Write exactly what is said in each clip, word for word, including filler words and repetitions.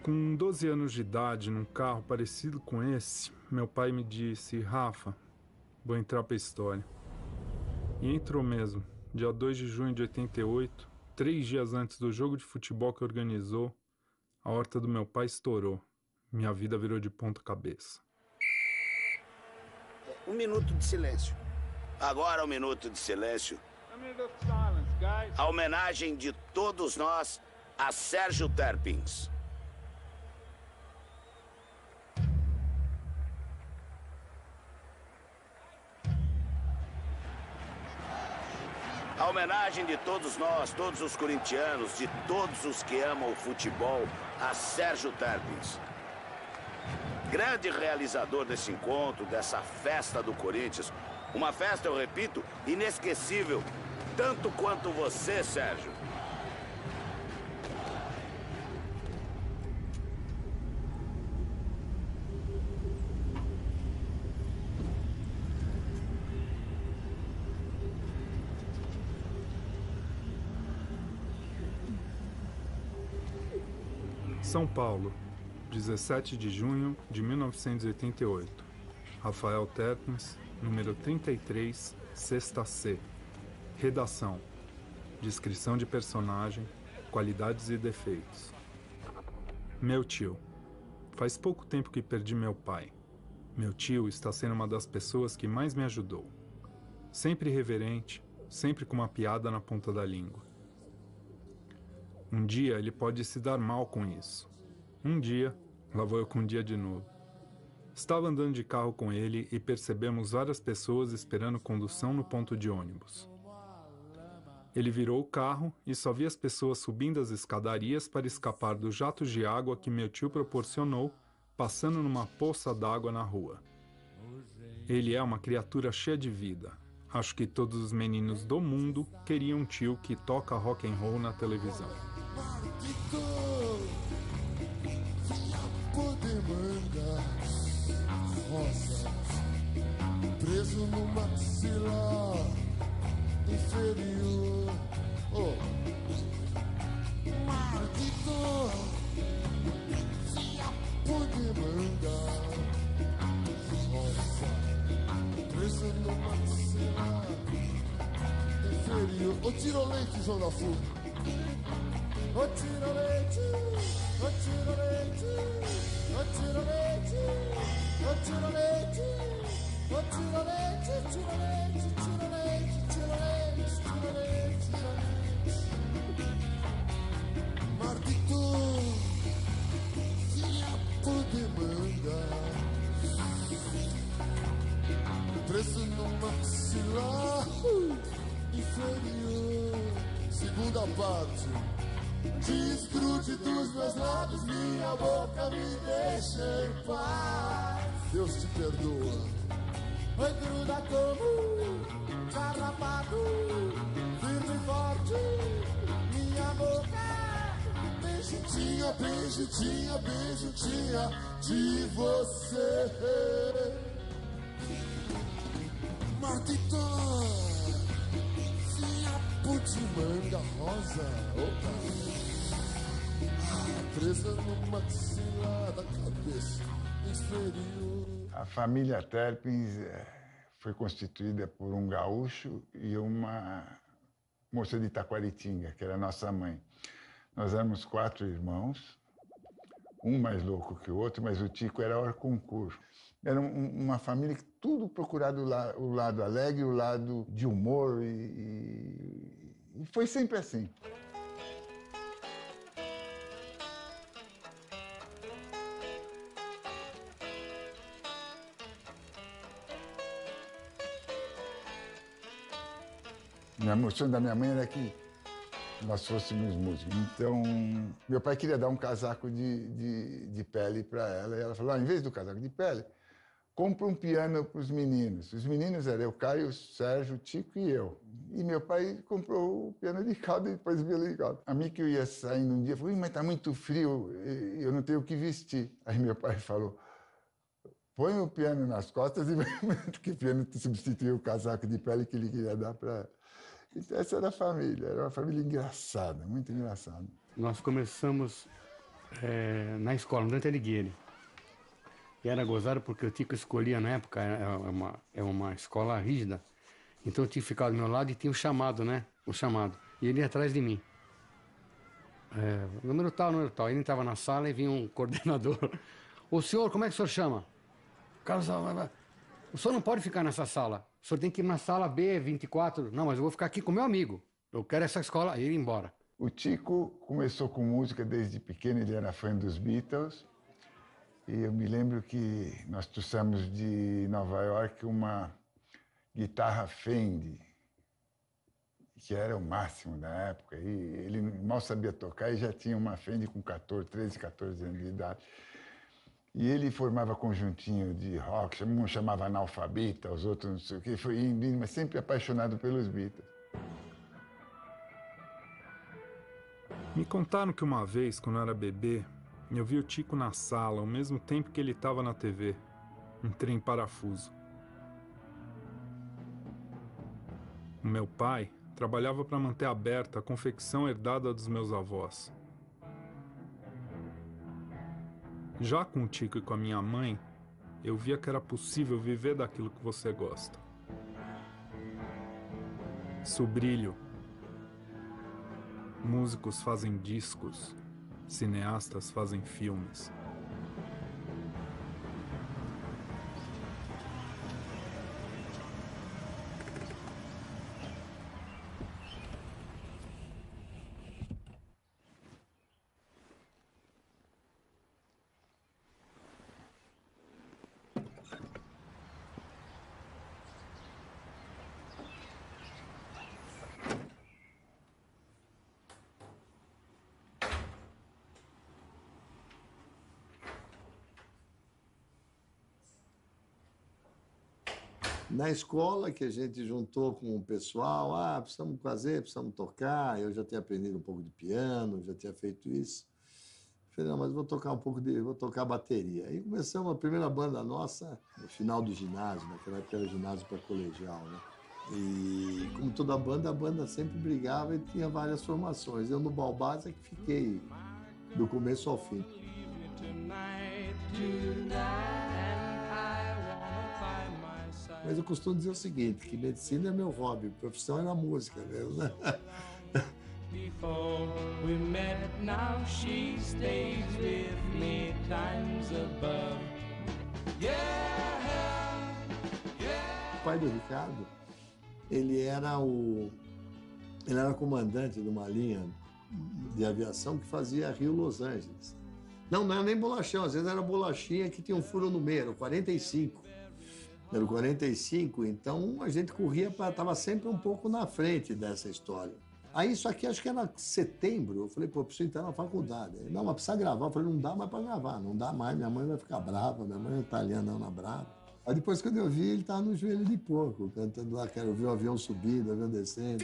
Com doze anos de idade, num carro parecido com esse, meu pai me disse: Rafa, vou entrar pra história. E entrou mesmo. Dia dois de junho de oitenta e oito, três dias antes do jogo de futebol que organizou, a horta do meu pai estourou. Minha vida virou de ponta cabeça. Um minuto de silêncio. Agora um minuto de silêncio. A homenagem de todos nós a Sérgio Terpins. A homenagem de todos nós, todos os corintianos, de todos os que amam o futebol, a Sérgio Terpins. Grande realizador desse encontro, dessa festa do Corinthians. Uma festa, eu repito, inesquecível, tanto quanto você, Sérgio. São Paulo, dezessete de junho de mil novecentos e oitenta e oito. Rafael Terpins, número trinta e três, sexta C. Redação. Descrição de personagem, qualidades e defeitos. Meu tio. Faz pouco tempo que perdi meu pai. Meu tio está sendo uma das pessoas que mais me ajudou. Sempre reverente, sempre com uma piada na ponta da língua. Um dia ele pode se dar mal com isso. Um dia, lá vou eu com um dia de novo. Estava andando de carro com ele e percebemos várias pessoas esperando condução no ponto de ônibus. Ele virou o carro e só via as pessoas subindo as escadarias para escapar dos jatos de água que meu tio proporcionou, passando numa poça d'água na rua. Ele é uma criatura cheia de vida. Acho que todos os meninos do mundo queriam um tio que toca rock and roll na televisão. Rosa, preso no maxilar inferior. Oh, maldito, fiapo de manga. Rosa, preso no maxilar inferior. Ô, tira o leite, Zona Sul. Ô, tira o leite, ô, tira o leite, ô, tira o leite. Ô, tira leite, ô, tira leite, tira leite, tira leite, tira leite, tira leite, tira leite. Maldito, fiapo de manga, preso no maxilar inferior. Segunda parte. Desgrude dos meus lábios, minha boca me deixa em paz. Deus te perdoa. Oi, gruda como carrapato, firme e forte, minha boca bem juntinha, bem juntinha, bem juntinha de você. Maldito, fiapo de manga rosa. Opa. Presa no maxilar da cabeça inferior. A família Terpins foi constituída por um gaúcho e uma moça de Taquaritinga, que era nossa mãe. Nós éramos quatro irmãos, um mais louco que o outro, mas o Tico era hors concurso. Era um, uma família que tudo procurava o, la, o lado alegre, o lado de humor, e, e, e foi sempre assim. A sonho da minha mãe era que nós fôssemos músicos. Então, meu pai queria dar um casaco de, de, de pele para ela. E ela falou, ah, em vez do casaco de pele, compra um piano para os meninos. Os meninos eram eu, Caio, Sérgio, Tico e eu. E meu pai comprou o piano de cauda e depois o violão de cauda. A mim que eu ia saindo um dia, falou, mas tá muito frio, eu não tenho o que vestir. Aí meu pai falou, põe o piano nas costas e que o piano substituiu o casaco de pele que ele queria dar para ela. Então essa era a família, era uma família engraçada, muito engraçada. Nós começamos é, na escola, no Dante Alighieri. E era gozado porque o Tico escolhia, na época, é uma, é uma escola rígida. Então eu tinha que ficar do meu lado e tinha o chamado, né? O chamado. E ele ia atrás de mim. É, número tal, número tal. Ele entrava na sala e vinha um coordenador. O senhor, como é que o senhor chama? Carlos, o senhor não pode ficar nessa sala. O senhor tem que ir na sala B vinte e quatro. Não, mas eu vou ficar aqui com meu amigo. Eu quero essa escola. E ir embora. O Tico começou com música desde pequeno, ele era fã dos Beatles. E eu me lembro que nós trouxemos de Nova York uma guitarra Fender, que era o máximo da época. E ele mal sabia tocar e já tinha uma Fender com quatorze, treze, quatorze anos de idade. E ele formava conjuntinho de rock, um chamava Analfabeta, os outros não sei o quê, foi indo, indo, mas sempre apaixonado pelos Beatles. Me contaram que uma vez, quando eu era bebê, eu vi o Tico na sala, ao mesmo tempo que ele estava na T V. Entrei em parafuso. O meu pai trabalhava para manter aberta a confecção herdada dos meus avós. Já com o Tico e com a minha mãe, eu via que era possível viver daquilo que você gosta. Sobrilho. Músicos fazem discos, cineastas fazem filmes. Na escola que a gente juntou com o pessoal, ah, precisamos fazer, precisamos tocar. Eu já tinha aprendido um pouco de piano, já tinha feito isso. Falei, não, mas vou tocar um pouco de, vou tocar bateria. Aí começamos a primeira banda nossa no final do ginásio, naquela época era ginásio para colegial, né? E como toda banda, a banda sempre brigava e tinha várias formações. Eu no Balbás é que fiquei do começo ao fim. Mas eu costumo dizer o seguinte, que medicina é meu hobby, profissão é na música mesmo, né? Before we met, now she stays with me times above. Yeah, yeah. O pai do Ricardo, ele era o ele era comandante de uma linha de aviação que fazia Rio-Los Angeles. Não, não era nem bolachão, às vezes era bolachinha que tinha um furo no meio, era o quarenta e cinco. Era o quarenta e cinco, então a gente corria, estava sempre um pouco na frente dessa história. Aí isso aqui, acho que era setembro, eu falei, pô, preciso entrar na faculdade. Ele, não, mas precisa gravar. Eu falei, não dá mais para gravar, não dá mais, minha mãe vai ficar brava, minha mãe é italiana, Ana Brava. Aí depois, quando eu vi, ele estava no joelho de porco, cantando lá, quero ver o avião subindo, o avião descendo.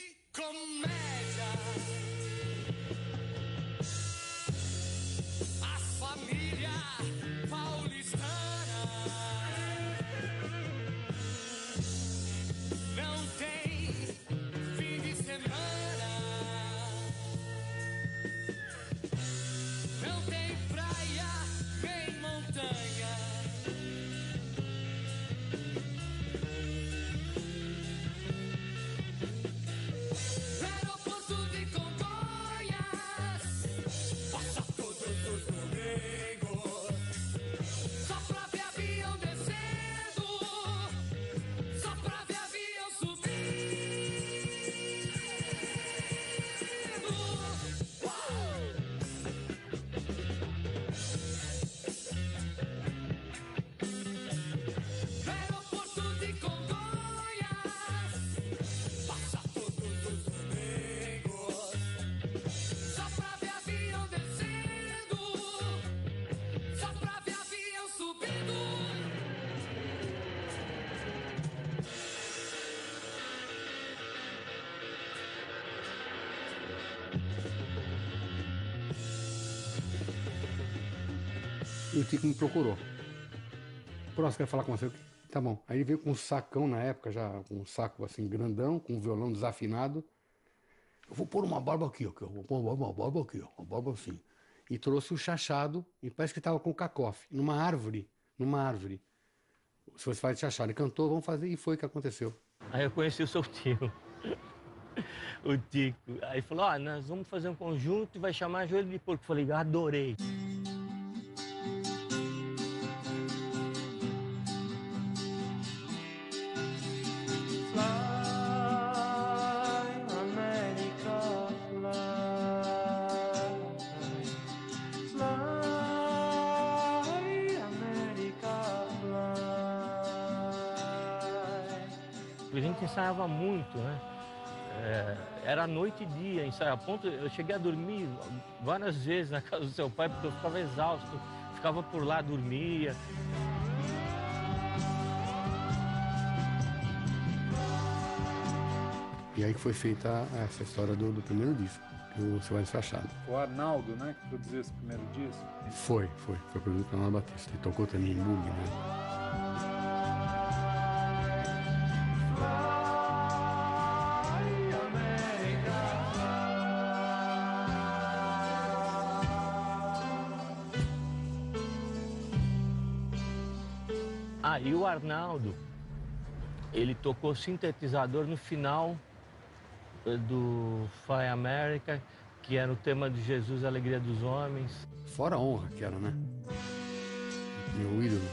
E o Tico me procurou. Próximo, quero falar com você. Tá bom. Aí ele veio com um sacão na época, já com um saco assim grandão, com um violão desafinado. Eu vou pôr uma barba aqui, ó. Eu vou pôr uma barba aqui, ó. Uma barba assim. e trouxe um chachado, e parece que estava com cacofe, numa árvore, numa árvore. Se você faz chachado, ele cantou, vamos fazer, e foi o que aconteceu. Aí eu conheci o seu tio, o Tico. Aí falou, ó, nós vamos fazer um conjunto e vai chamar Joelho de Porco. Eu falei, adorei. A gente ensaiava muito, né? É, era noite e dia, ensaio. A ponto, eu cheguei a dormir várias vezes na casa do seu pai, porque eu ficava exausto. Ficava por lá, dormia. E aí que foi feita essa história do, do primeiro disco, o Silvio Fachado. O Arnaldo, né, que produziu esse primeiro disco? Foi, foi. Foi produzido pelo Arnaldo Batista. Ele tocou também em Bug, né? Ah, e o Arnaldo, ele tocou sintetizador no final do Fly America, que era o tema de Jesus, a Alegria dos Homens. Fora a honra que era, né? Meu ídolo.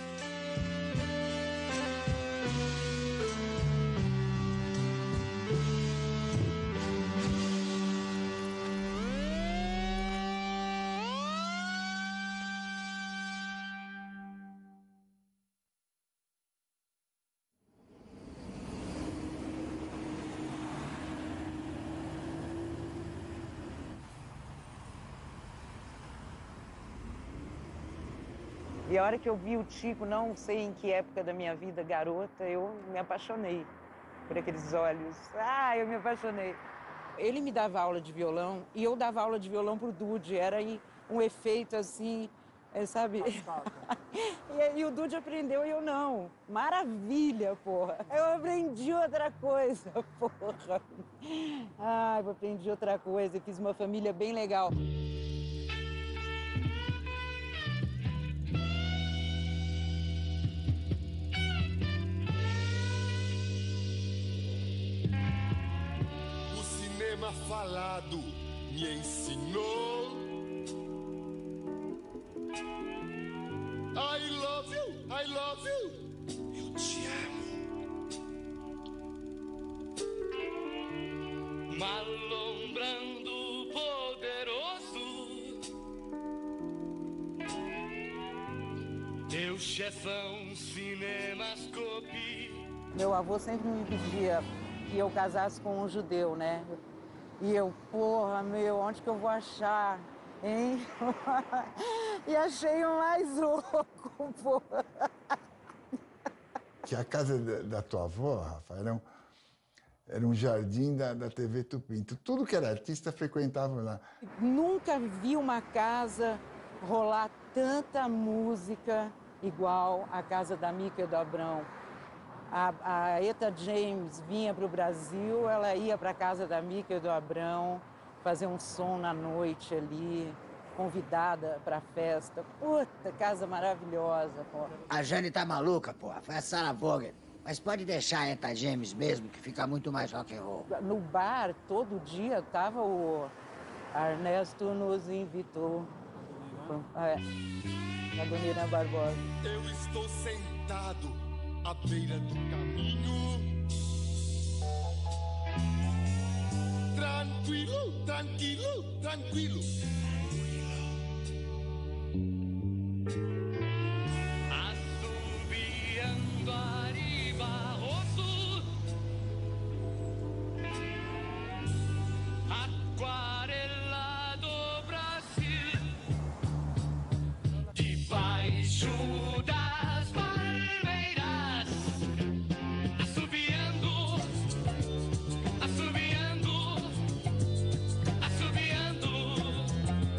E a hora que eu vi o Tico, não sei em que época da minha vida, garota, eu me apaixonei por aqueles olhos. Ah, eu me apaixonei. Ele me dava aula de violão e eu dava aula de violão pro Dude. Era um efeito assim, é, sabe? e, e o Dude aprendeu e eu não. Maravilha, porra. Eu aprendi outra coisa, porra. Ai, eu aprendi outra coisa. Fiz uma família bem legal. Falado me ensinou. I love you, I love you. Eu te amo. Malombrando poderoso, teu chefão Cinemascope. Meu avô sempre me pedia que eu casasse com um judeu, né? E eu, porra, meu, onde que eu vou achar, hein? E achei o mais louco, porra. Que a casa da, da tua avó, Rafa, era um, era um jardim da, da T V Tupi. Então, tudo que era artista frequentava lá. Nunca vi uma casa rolar tanta música igual a casa da Mica e do Abrão. A, a Etta James vinha para o Brasil, ela ia para a casa da Mica e do Abrão, fazer um som na noite ali, convidada para a festa. Puta, casa maravilhosa, pô. A Jane tá maluca, pô. Foi a Sarah Vaughan. Mas pode deixar a Etta James mesmo, que fica muito mais rock and roll. No bar, todo dia, tava o Ernesto nos invitou. É, na Dona Barbosa. Eu estou sentado à beira do caminho, tranquilo, tranquilo, tranquilo. Assobiando Ari Barroso, aquarela do Brasil, debaixo das palmeiras, assobiando, assobiando, assobiando.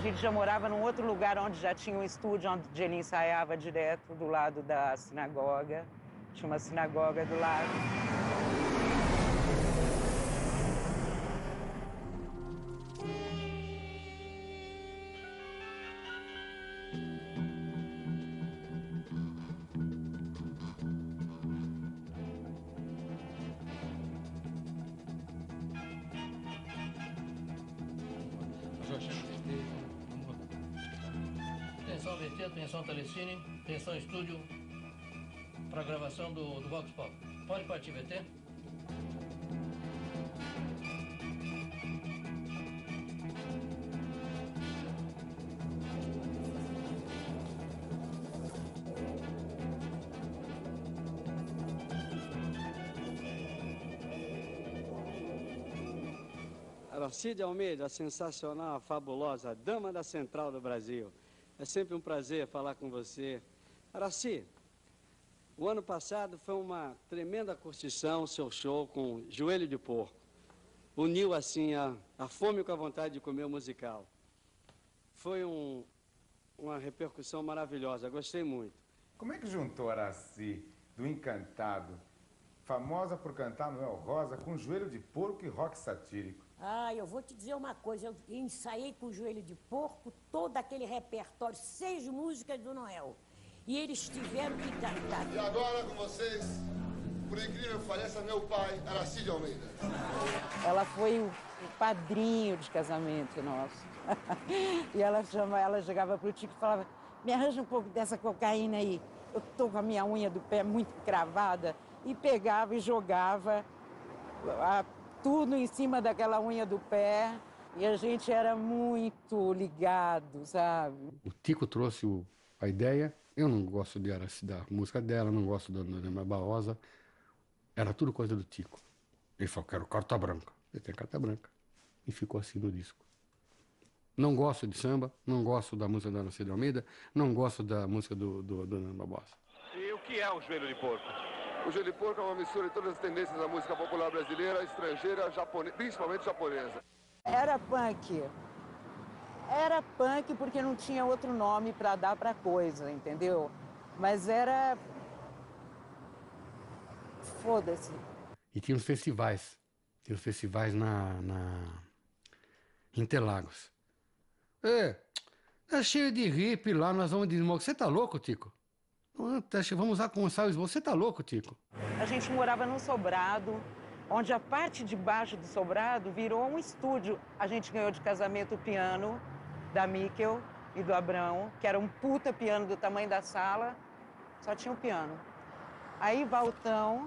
gente já morava num outro lugar onde já tinha um estúdio onde ele ensaiava direto, do lado da sinagoga. Tinha uma sinagoga do lado. Atenção V T, atenção Telecine, atenção estúdio para gravação do, do Vox Pop. Pode partir, V T? Aracide Almeida, sensacional, fabulosa, dama da Central do Brasil. É sempre um prazer falar com você. Araci, o ano passado foi uma tremenda curtição, seu show com Joelho de Porco. Uniu, assim, a, a fome com a vontade de comer o musical. Foi um, uma repercussão maravilhosa, gostei muito. Como é que juntou Araci, do Encantado, famosa por cantar Noel Rosa, com Joelho de Porco e rock satírico? Ah, eu vou te dizer uma coisa, eu ensaiei com o Joelho de Porco todo aquele repertório, seis músicas do Noel. E eles tiveram que cantar. E agora com vocês, por incrível que pareça, meu pai, Aracide Almeida. Ela foi o, o padrinho de casamento nosso. E ela, chama, ela chegava pro Tico e falava, me arranja um pouco dessa cocaína aí. Eu tô com a minha unha do pé muito cravada. E pegava e jogava a, tudo em cima daquela unha do pé. E a gente era muito ligado, sabe? O Tico trouxe o, a ideia. Eu não gosto de Araci, da música dela, não gosto da Ana Barrosa. Era tudo coisa do Tico. Ele falou, quero carta branca. Ele tem carta branca. E ficou assim no disco. Não gosto de samba, não gosto da música da Aracide Almeida, não gosto da música do, do, do Ana Barbosa. E o que é o Joelho de Porco? O Joelho de Porco é uma mistura de todas as tendências da música popular brasileira, estrangeira, japonesa, principalmente japonesa. Era punk. Era punk porque não tinha outro nome para dar para coisa, entendeu? Mas era... Foda-se. E tinha os festivais. Tinha os festivais na... na... Interlagos. É, tá cheio de hippie lá, nós vamos de smoke. Você tá louco, Tico? Vamos usar com o sal e smoke. Você tá louco, Tico? A gente morava num sobrado, onde a parte de baixo do sobrado virou um estúdio. A gente ganhou de casamento o piano da Mikkel e do Abrão, que era um puta piano do tamanho da sala, só tinha um piano. Aí Valtão,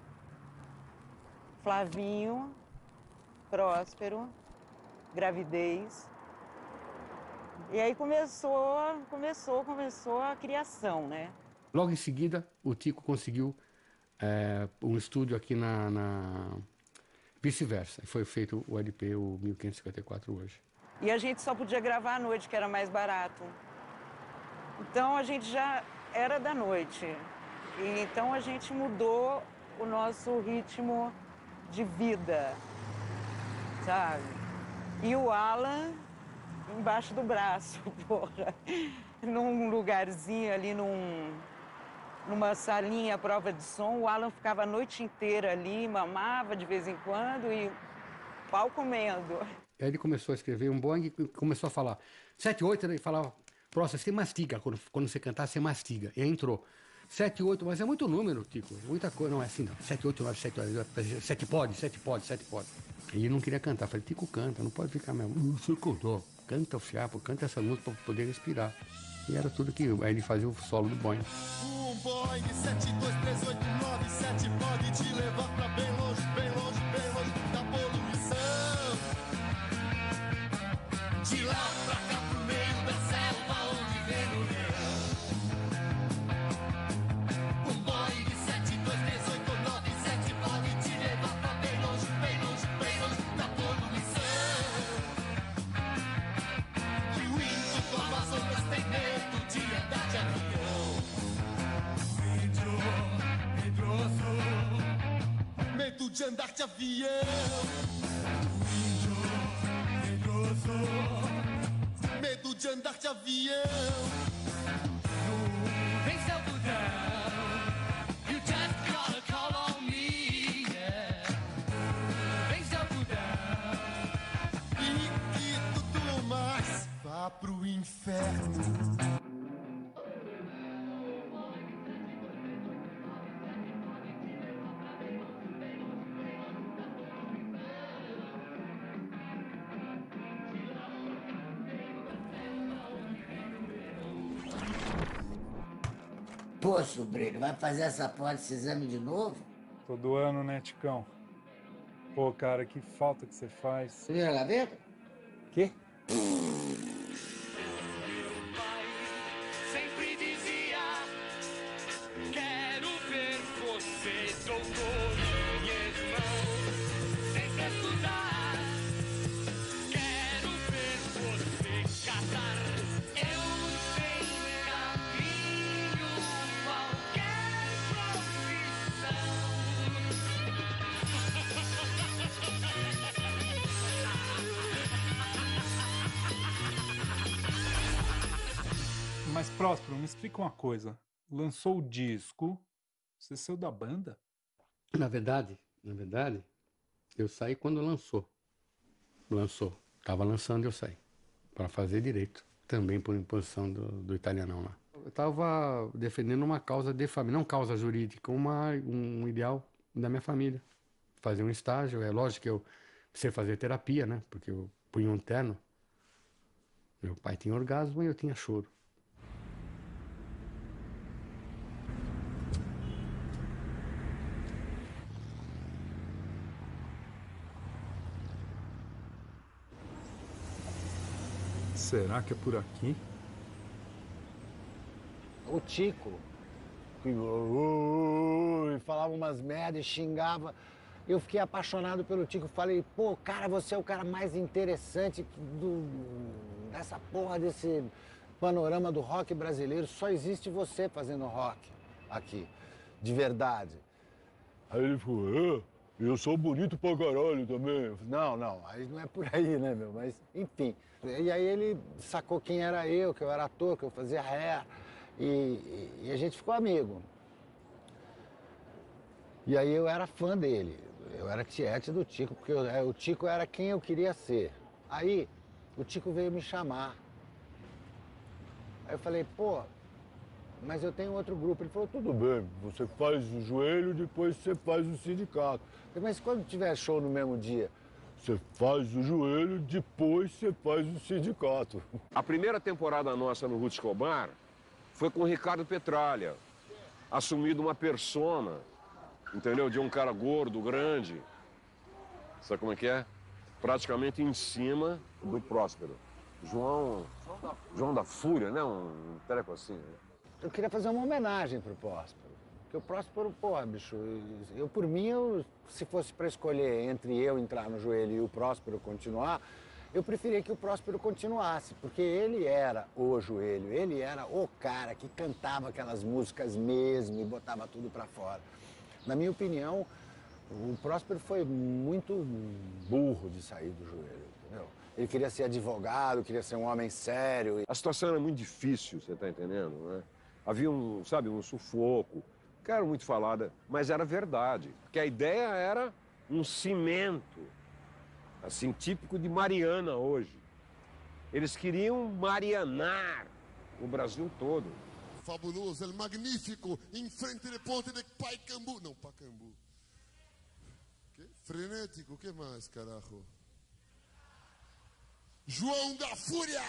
Flavinho, Próspero, gravidez. E aí começou, começou, começou a criação, né? Logo em seguida, o Tico conseguiu é, um estúdio aqui na, na... Vice-versa. Foi feito o L P, o mil quinhentos e cinquenta e quatro hoje. E a gente só podia gravar à noite, que era mais barato. Então a gente já era da noite. E então a gente mudou o nosso ritmo de vida, sabe? E o Alan embaixo do braço, porra. Num lugarzinho ali, num, numa salinha à prova de som, o Alan ficava a noite inteira ali, mamava de vez em quando e pau comendo. Aí ele começou a escrever um bong e começou a falar. Sete, oito, ele falava, próximo, você mastiga, quando, quando você cantar, você mastiga. E aí entrou. Sete, oito, mas é muito número, Tico, muita coisa. Não é assim, não. Sete, oito, nove, sete, oito, sete pode, sete pode, sete pode. E ele não queria cantar. Eu falei, Tico, canta, não pode ficar mesmo. Não sei cantar. Canta o fiapo, canta essa música para poder respirar. E era tudo que... Aí ele fazia o solo do Boeing. Um Boeing sete dois três oito nove sete pode te levar pra bem longe, bem longe, bem longe da poluição. De lá pra cá pro meio da selva onde vem o leão. Um Boeing sete dois três oito nove sete pode te levar pra bem longe, bem longe, bem longe da poluição. As outras têm medo de andar de avião. Índio, medroso, medo de andar de avião. Índio, medroso, medo Nuvens de algodão. You just gotta call on me, yeah. Nuvens de algodão. E que tudo mais vá pro inferno. Pô, sobrinho, vai fazer essa porra desse exame de novo? Todo ano, né, Ticão? Pô, cara, que falta que você faz. Você viu a gaveta? Quê? Sempre dizia: quero ver você, doutor, irmão, sempre estudar. Quero ver você casar. Eu sei caminho, qualquer profissão. Mas, Próspero, me explica uma coisa. Lançou o disco, você saiu da banda? Na verdade, na verdade, eu saí quando lançou. Lançou. Tava lançando, eu saí. Para fazer direito. Também por imposição do, do italianão lá. Eu tava defendendo uma causa de família, não causa jurídica, uma, um ideal da minha família. Fazer um estágio, é lógico que eu precisei fazer terapia, né? Porque eu punha um terno. Meu pai tinha orgasmo e eu tinha choro. Será que é por aqui? O Tico, que uh, uh, falava umas merda e xingava. Eu fiquei apaixonado pelo Tico. Falei, pô, cara, você é o cara mais interessante do, dessa porra desse panorama do rock brasileiro. Só existe você fazendo rock aqui, de verdade. Aí ele falou, é, eu sou bonito pra caralho também. Eu falei, não, não, aí não é por aí, né, meu? Mas, enfim. E aí ele sacou quem era eu, que eu era ator, que eu fazia hair. E, e, e a gente ficou amigo. E aí eu era fã dele. Eu era tiete do Tico, porque eu, o Tico era quem eu queria ser. Aí o Tico veio me chamar. Aí eu falei, pô, mas eu tenho outro grupo. Ele falou, tudo bem, você faz o Joelho, depois você faz o Sindicato. Eu falei, mas quando tiver show no mesmo dia? Você faz o Joelho, depois você faz o Sindicato. A primeira temporada nossa no Ruth Escobar foi com o Ricardo Petralha, assumido uma persona, entendeu? De um cara gordo, grande. Sabe como é que é? Praticamente em cima do Próspero. João... João da Fúria, né? Um treco assim, né? Eu queria fazer uma homenagem pro Próspero. Porque o Próspero, porra, bicho, eu por mim, eu, se fosse para escolher entre eu entrar no Joelho e o Próspero continuar, eu preferia que o Próspero continuasse, porque ele era o Joelho, ele era o cara que cantava aquelas músicas mesmo e botava tudo pra fora. Na minha opinião, o Próspero foi muito burro de sair do Joelho, entendeu? Ele queria ser advogado, queria ser um homem sério. A situação era muito difícil, você tá entendendo, né? Havia um, sabe, um sufoco. Que era muito falada, mas era verdade. Porque a ideia era um cimento, assim, típico de Mariana hoje. Eles queriam marianar o Brasil todo. Fabuloso, el magnífico, em frente de ponte de Pacaembu. Não, Pacaembu. Que? Frenético, o que mais, carajo? João da Fúria!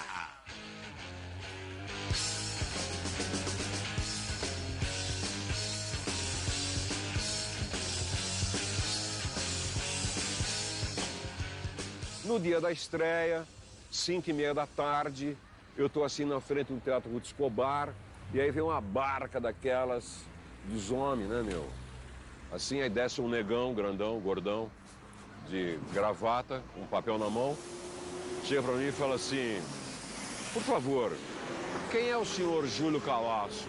No dia da estreia, cinco e meia da tarde, eu tô assim na frente do Teatro Ruth Escobar, e aí vem uma barca daquelas dos homens, né, meu? Assim, aí desce um negão, grandão, gordão, de gravata, com um papel na mão, chega pra mim e fala assim, por favor, quem é o senhor Júlio Calaço?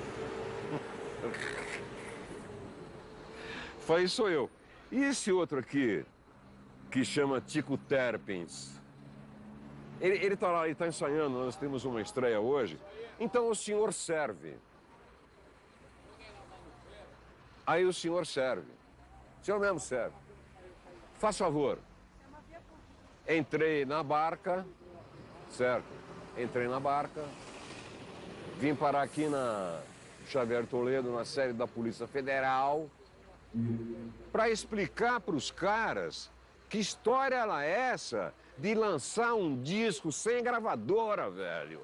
Falei, sou eu. E esse outro aqui, que chama Tico Terpens? Ele, ele tá lá, ele tá ensaiando, nós temos uma estreia hoje. Então o senhor serve. Aí o senhor serve. O senhor mesmo serve. Faz favor. Entrei na barca, certo? Entrei na barca, vim parar aqui na Xavier Toledo, na sede da Polícia Federal, para explicar para os caras que história ela é essa de lançar um disco sem gravadora, velho.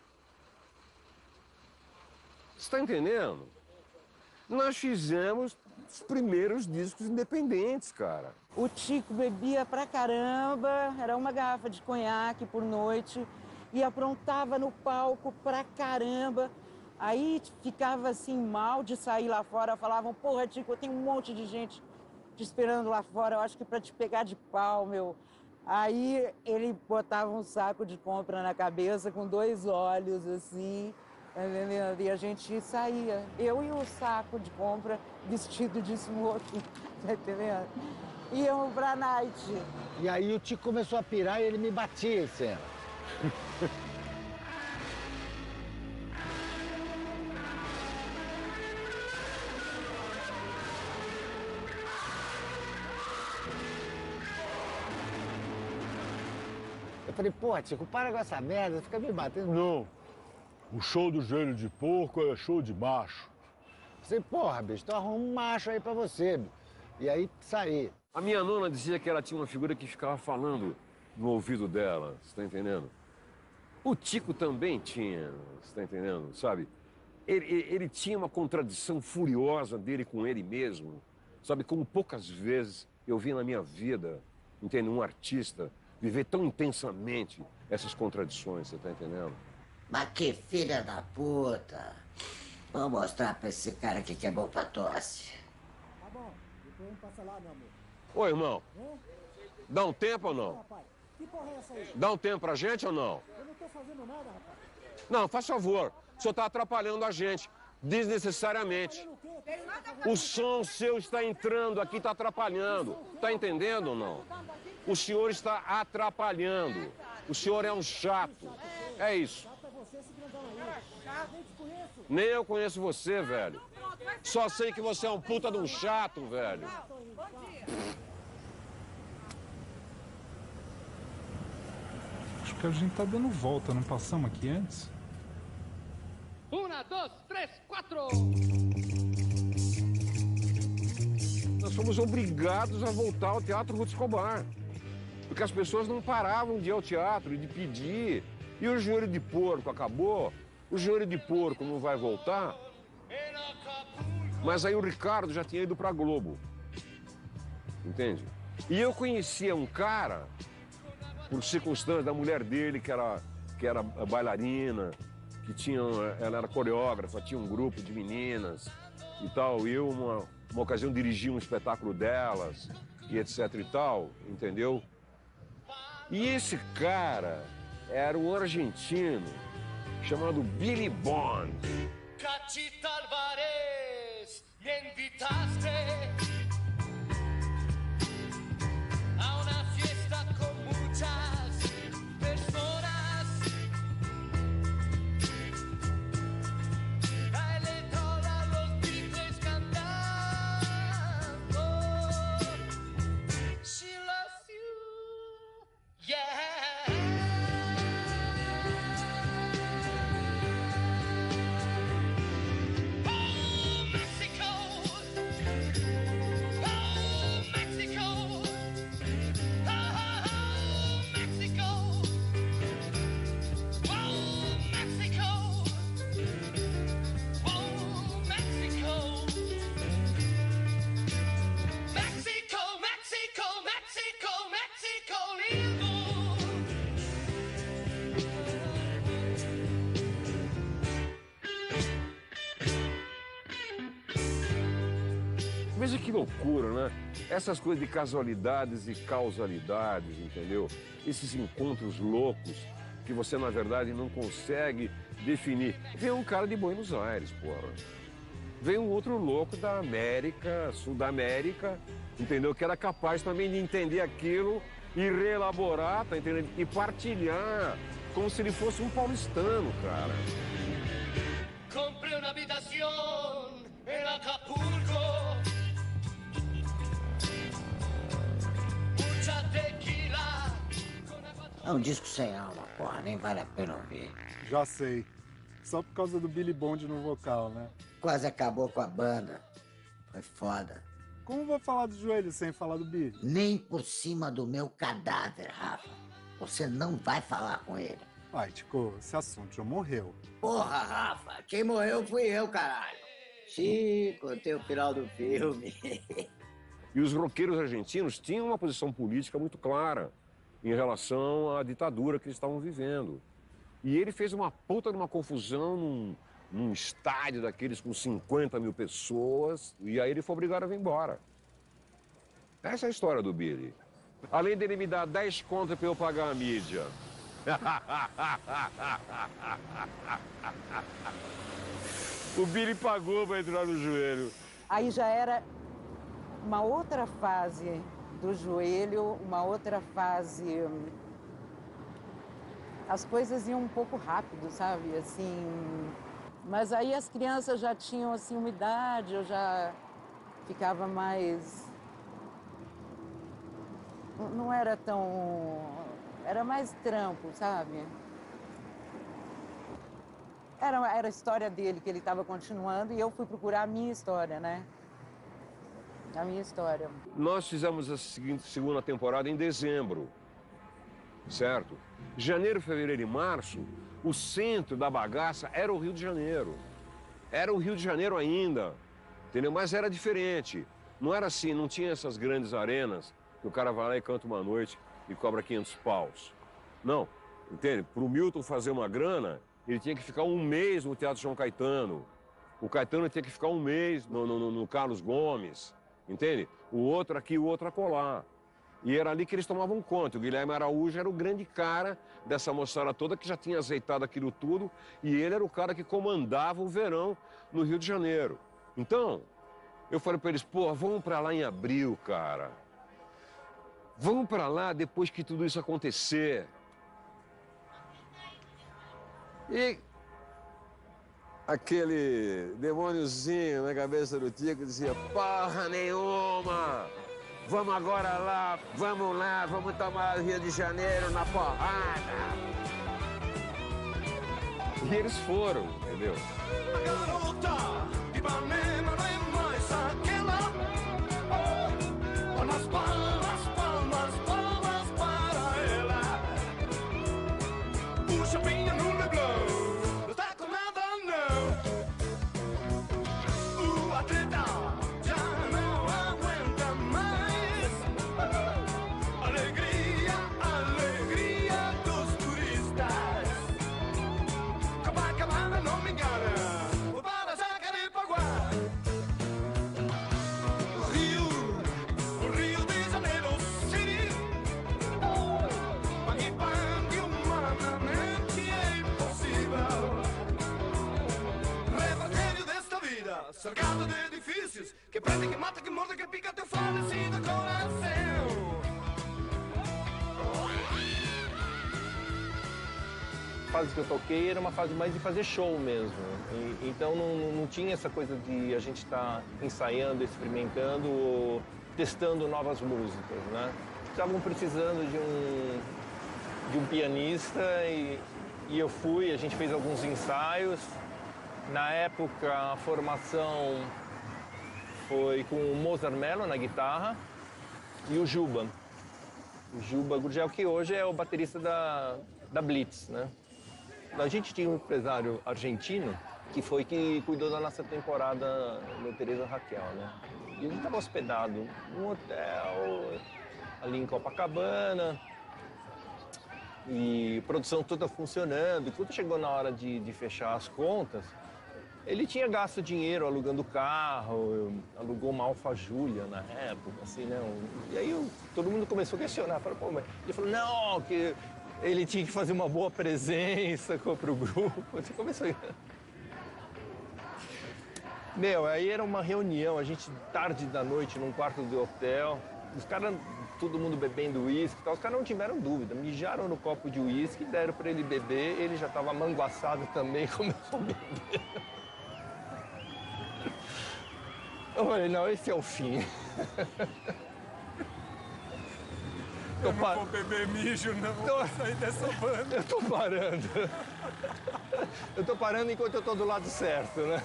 Você tá entendendo? Nós fizemos os primeiros discos independentes, cara. O Tico bebia pra caramba, era uma garrafa de conhaque por noite e aprontava no palco pra caramba. Aí ficava assim mal de sair lá fora, falavam, porra, Tico, tem um monte de gente te esperando lá fora, eu acho que pra te pegar de pau, meu. Aí ele botava um saco de compra na cabeça com dois olhos assim, e a gente saía. Eu e o saco de compra vestido de smoking, tá entendendo? Íamos pra night. E aí o Tico começou a pirar e ele me batia em cena. Eu falei, pô, Tico, para com essa merda, fica me batendo. Não, o show do joelho de porco é show de macho. Eu falei, porra, bicho, então arruma um macho aí pra você, bicho. E aí saí. A minha nona dizia que ela tinha uma figura que ficava falando no ouvido dela, você tá entendendo? O Tico também tinha, você tá entendendo, sabe? Ele, ele, ele tinha uma contradição furiosa dele com ele mesmo, sabe? Como poucas vezes eu vi na minha vida, entende? Um artista viver tão intensamente essas contradições, você tá entendendo? Mas que filha da puta! Vou mostrar pra esse cara aqui que é bom pra tosse. Tá bom, depois a gente passa lá, meu amor. Ô, irmão, Hã? dá um tempo ou não? Rapaz, que porra é essa aí? Dá um tempo pra gente ou não? Eu não tô fazendo nada, rapaz. Não, faz favor, o senhor tá atrapalhando a gente, desnecessariamente. O som seu está entrando aqui, tá atrapalhando. Tá entendendo ou não? O senhor está atrapalhando. O senhor é um chato. É isso. Nem eu conheço você, velho. Só sei que você é um puta de um chato, velho. Acho que a gente tá dando volta, não passamos aqui antes? Uma, dois, três, quatro! Nós fomos obrigados a voltar ao Teatro Ruth Escobar. Porque as pessoas não paravam de ir ao teatro e de pedir. E o joelho de porco acabou. O joelho de porco não vai voltar. Mas aí o Ricardo já tinha ido pra Globo. Entende? E eu conhecia um cara, por circunstância da mulher dele, que era, que era bailarina, que tinha, ela era coreógrafa, tinha um grupo de meninas e tal. E eu, uma, uma ocasião, dirigi um espetáculo delas e etc e tal, entendeu? E esse cara era um argentino chamado Billy Bond. Cachita Alvarez, me invitaste a una fiesta con muchas personas. Baile todos los Beatles cantando. She loves you, yeah. Veja que loucura, né? Essas coisas de casualidades e causalidades, entendeu? Esses encontros loucos que você, na verdade, não consegue definir. Vem um cara de Buenos Aires, porra. Vem um outro louco da América, Sul da América, entendeu? Que era capaz também de entender aquilo e reelaborar, tá entendendo? E partilhar, como se ele fosse um paulistano, cara. Comprei uma habitação em Acapulco. Mucha tequila. É um disco sem alma, porra, nem vale a pena ouvir. Já sei. Só por causa do Billy Bond no vocal, né? Quase acabou com a banda. Foi foda. Como vou falar do joelho sem falar do Billy? Nem por cima do meu cadáver, Rafa. Você não vai falar com ele. Ai, Tico, esse assunto já morreu. Porra, Rafa, quem morreu fui eu, caralho. Chico, tem o final do filme. E os roqueiros argentinos tinham uma posição política muito clara em relação à ditadura que eles estavam vivendo. E ele fez uma puta de uma confusão num, num estádio daqueles com cinquenta mil pessoas, e aí ele foi obrigado a vir embora. Essa é a história do Billy. Além dele me dar dez contas para eu pagar a mídia. O Billy pagou para entrar no joelho. Aí já era uma outra fase do joelho, uma outra fase... As coisas iam um pouco rápido, sabe? Assim... Mas aí as crianças já tinham, assim, uma idade, eu já ficava mais... Não era tão... Era mais trampo, sabe? Era, era a história dele que ele estava continuando e eu fui procurar a minha história, né? A minha história. Nós fizemos a seguinte, segunda temporada em dezembro, certo? Janeiro, fevereiro e março, o centro da bagaça era o Rio de Janeiro. Era o Rio de Janeiro ainda, entendeu? Mas era diferente. Não era assim, não tinha essas grandes arenas que o cara vai lá e canta uma noite e cobra quinhentos paus. Não, entende? Para o Milton fazer uma grana, ele tinha que ficar um mês no Teatro João Caetano. O Caetano tinha que ficar um mês no, no, no Carlos Gomes, entende? O outro aqui, o outro acolá. E era ali que eles tomavam conta. O Guilherme Araújo era o grande cara dessa moçada toda que já tinha azeitado aquilo tudo, e ele era o cara que comandava o verão no Rio de Janeiro. Então, eu falei para eles, pô, vamos para lá em abril, cara. Vamos para lá depois que tudo isso acontecer. E aquele demôniozinho na cabeça do Tico dizia, porra nenhuma! Vamos agora lá, vamos lá, vamos tomar o Rio de Janeiro na porrada. E eles foram, entendeu? Garota de Ipanema não é mais aquela. Palmas, palmas, palmas, palmas para ela. Puxa pinha no Leblon, não está com nada não. O atleta já não aguenta mais. Alegria, alegria dos turistas. Copacabana não me engana, vou para Jacarepaguá. O Rio, o Rio de Janeiro City. Bang bang, humanamente é impossível. Revertério desta vida, cercado de edifícios que prende, que mata, que morde, que pica teu falecido coração. A fase que eu toquei era uma fase mais de fazer show mesmo. E, então não, não tinha essa coisa de a gente estar ensaiando, experimentando ou testando novas músicas, né? Estavam precisando de um, de um pianista e, e eu fui, a gente fez alguns ensaios. Na época a formação foi com o Mozart Mello na guitarra e o Juba. O Juba Gurgel, que hoje é o baterista da, da Blitz, né? A gente tinha um empresário argentino que foi que cuidou da nossa temporada no Teresa Raquel, né? E a gente estava hospedado num hotel ali em Copacabana e a produção toda funcionando. E quando chegou na hora de, de fechar as contas, ele tinha gasto dinheiro alugando carro, alugou uma Alfa Júlia na época, assim, né? E aí eu, todo mundo começou a questionar. Falei, pô, mas... Ele falou, não, que ele tinha que fazer uma boa presença para o grupo. Você começou a... Meu, aí era uma reunião, a gente tarde da noite num quarto de hotel. Os caras todo mundo bebendo uísque e tal. Os caras não tiveram dúvida, mijaram no copo de uísque, deram pra ele beber, ele já tava manguaçado também, começou a beber. Eu falei, não, esse é o fim. Eu não vou beber mijo, não. Vou sair dessa banda. Eu tô parando. Eu tô parando enquanto eu tô do lado certo, né?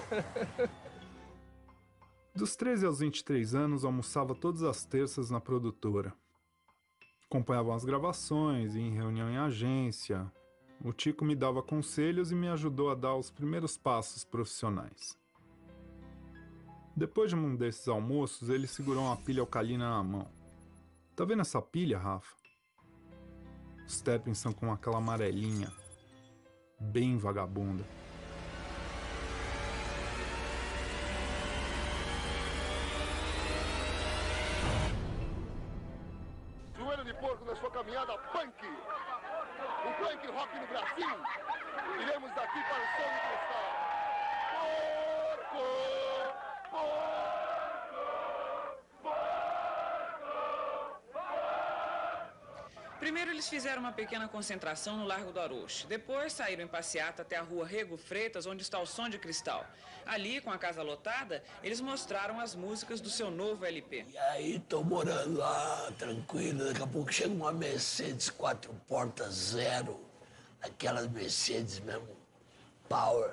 Dos treze aos vinte e três anos, almoçava todas as terças na produtora. Acompanhava as gravações, ia em reunião em agência. O Tico me dava conselhos e me ajudou a dar os primeiros passos profissionais. Depois de um desses almoços, ele segurou uma pilha alcalina na mão. Tá vendo essa pilha, Rafa? Os tappings são com aquela amarelinha, bem vagabunda. Joelho de porco na sua caminhada punk. O punk rock no Brasil. Iremos daqui para o Som de Cristal. Porco! Porco! Primeiro eles fizeram uma pequena concentração no Largo do Arouche. Depois saíram em passeata até a rua Rego Freitas, onde está o Som de Cristal. Ali, com a casa lotada, eles mostraram as músicas do seu novo L P. E aí, tô morando lá, tranquilo. Daqui a pouco chega uma Mercedes quatro portas zero. Aquelas Mercedes mesmo, power.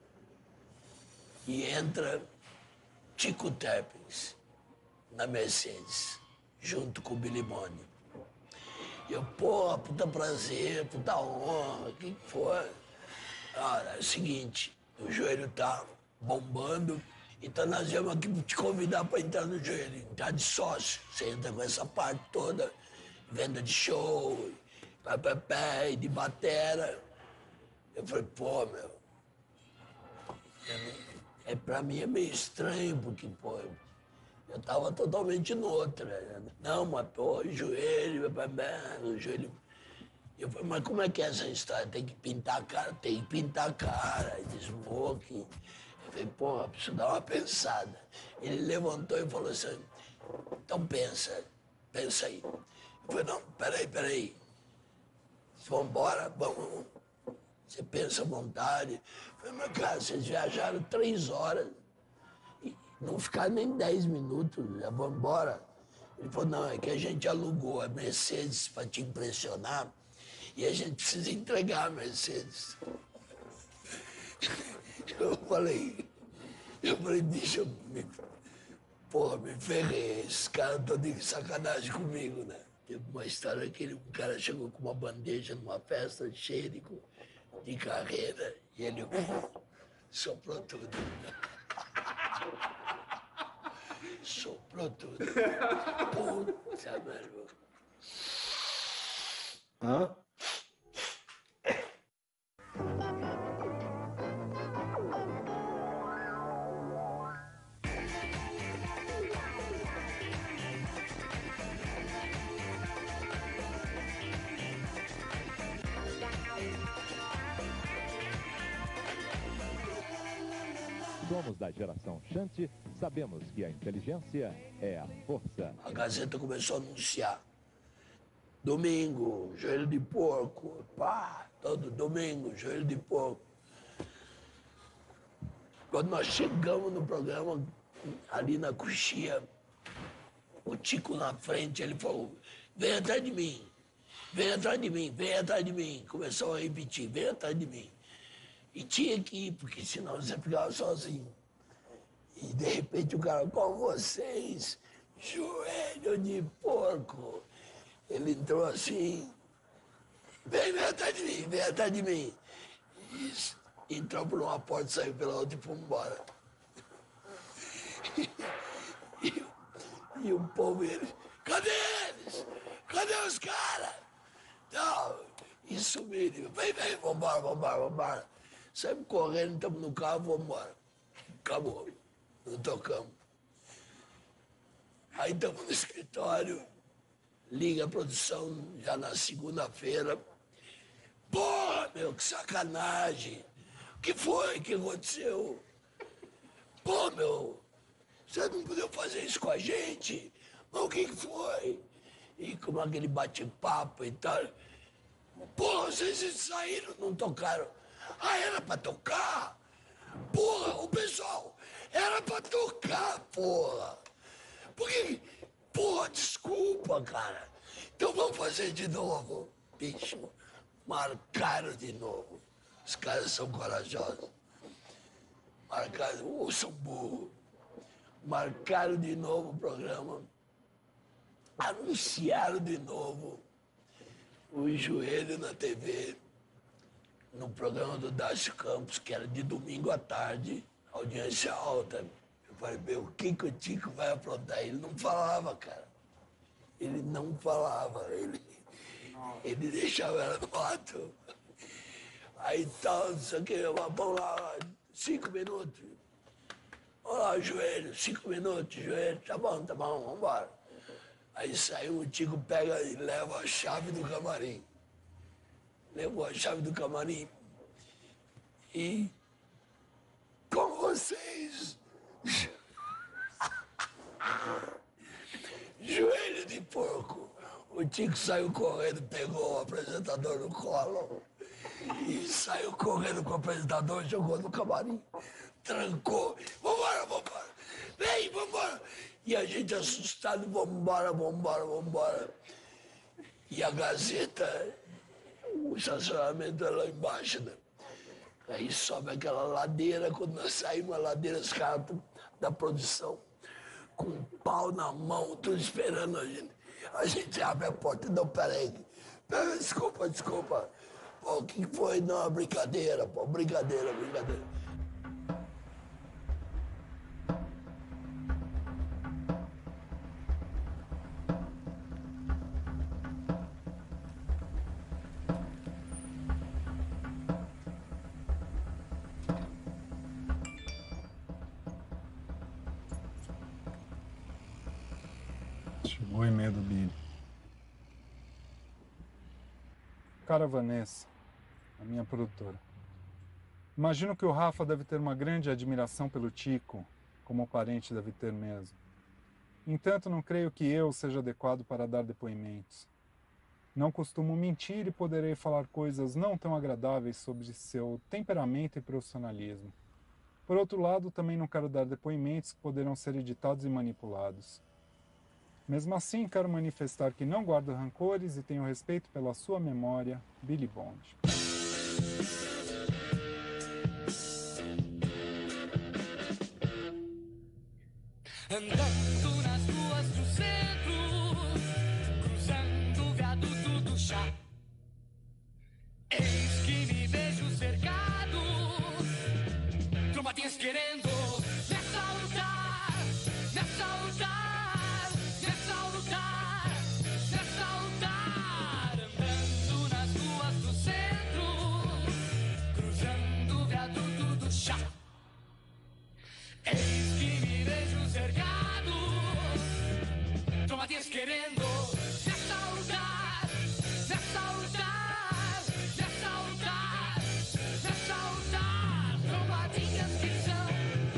E entra Tico Terpins na Mercedes, junto com o Billy Boni. E eu, pô, puta prazer, puta honra, o que que foi? Cara, é o seguinte, o joelho tá bombando, então nós viemos aqui te convidar pra entrar no joelho, tá de sócio. Você entra com essa parte toda, venda de show, pé, pé, pé, de batera. Eu falei, pô, meu, é, pra mim é meio estranho, porque, pô, eu tava totalmente noutra. Não, mas, pô, joelho, o joelho. Eu falei, mas como é que é essa história? Tem que pintar a cara, tem que pintar a cara, de smoking. Eu falei, porra, preciso dar uma pensada. Ele levantou e falou assim, então pensa, pensa aí. Eu falei, não, peraí, peraí. Vambora, vamos. Você pensa à vontade. Eu falei, mas cara, vocês viajaram três horas. Não ficar nem dez minutos, já vamos embora. Ele falou, não, é que a gente alugou a Mercedes para te impressionar e a gente precisa entregar a Mercedes. Eu falei, eu falei, bicho, me, porra, me ferrei, esses caras estão de sacanagem comigo, né? Teve uma história que ele, um cara chegou com uma bandeja numa festa cheia de, de carreira e ele soprou tudo. Soprou tudo. Puta, mano. Hã? Somos da geração Chante, sabemos que a inteligência é a força. A Gazeta começou a anunciar. Domingo, joelho de porco. Pá, todo domingo, joelho de porco. Quando nós chegamos no programa, ali na coxia, o Tico na frente, ele falou, vem atrás de mim, vem atrás de mim, vem atrás de mim. Começou a repetir, vem atrás de mim. E tinha que ir, porque senão você ficava sozinho. E de repente o cara, com vocês, joelho de porco. Ele entrou assim, vem, vem atrás de mim, vem atrás de mim. E entrou por uma porta, saiu pela outra e foi embora. E, e, e o povo, ele, cadê eles? Cadê os caras? Não, e sumiram. Vem, vem, vambora, vambora, vambora. Saímos correndo, estamos no carro, vamos embora. Acabou. Não tocamos. Aí estamos no escritório, liga a produção já na segunda-feira. Porra, meu, que sacanagem. O que foi? O que aconteceu? Pô, meu, você não podia fazer isso com a gente? Mas o que que foi? e com aquele bate-papo e tal. Porra, vocês saíram, não tocaram. Ah, era pra tocar? Porra, o pessoal, era pra tocar, porra. Por que? Porra, desculpa, cara. Então vamos fazer de novo. Bicho, marcaram de novo. Os caras são corajosos. Marcaram, ou são burros. Marcaram de novo o programa. Anunciaram de novo o Joelho na T V, no programa do Dácio Campos, que era de domingo à tarde, audiência alta. Eu falei, meu, o que, que o Tico vai aprontar? Ele não falava, cara. Ele não falava. Ele, ele deixava ela no mato. Aí tal, não sei o que, vamos lá, cinco minutos. Vamos lá, Joelho, cinco minutos, Joelho, tá bom, tá bom, vamos embora. Aí saiu, o Tico pega e leva a chave do camarim. Levou a chave do camarim. E com vocês, Joelho de Porco. O Tico saiu correndo, pegou o apresentador no colo e saiu correndo com o apresentador, jogou no camarim, trancou. Vambora, vambora, vem, vambora. E a gente assustado, vambora, vambora, vambora. E a Gazeta, o estacionamento é lá embaixo, né? Aí sobe aquela ladeira, quando nós saímos, a ladeira, os caras da produção, com um pau na mão, tudo esperando a gente. A gente abre a porta, não, peraí. Pera, desculpa, desculpa. Pô, o que foi? Não, brincadeira, pô, brincadeira, brincadeira. Chegou o e-mail do Billy. Cara Vanessa, a minha produtora. Imagino que o Rafa deve ter uma grande admiração pelo Tico, como o parente deve ter mesmo. Entanto, não creio que eu seja adequado para dar depoimentos. Não costumo mentir e poderei falar coisas não tão agradáveis sobre seu temperamento e profissionalismo. Por outro lado, também não quero dar depoimentos que poderão ser editados e manipulados. Mesmo assim, quero manifestar que não guardo rancores e tenho respeito pela sua memória, Billy Bond. Andando nas ruas do centro, cruzando o viaduto do chá. Eis que me vejo cercado, trombadinhas querendo me assaltar, me assaltar, me assaltar, me assaltar. Andando nas ruas do centro, cruzando o viaduto do chá. Eis que me vejo cercado, trombadinhas querendo me assaltar, me assaltar, me assaltar, me assaltar. Trombadinhas que são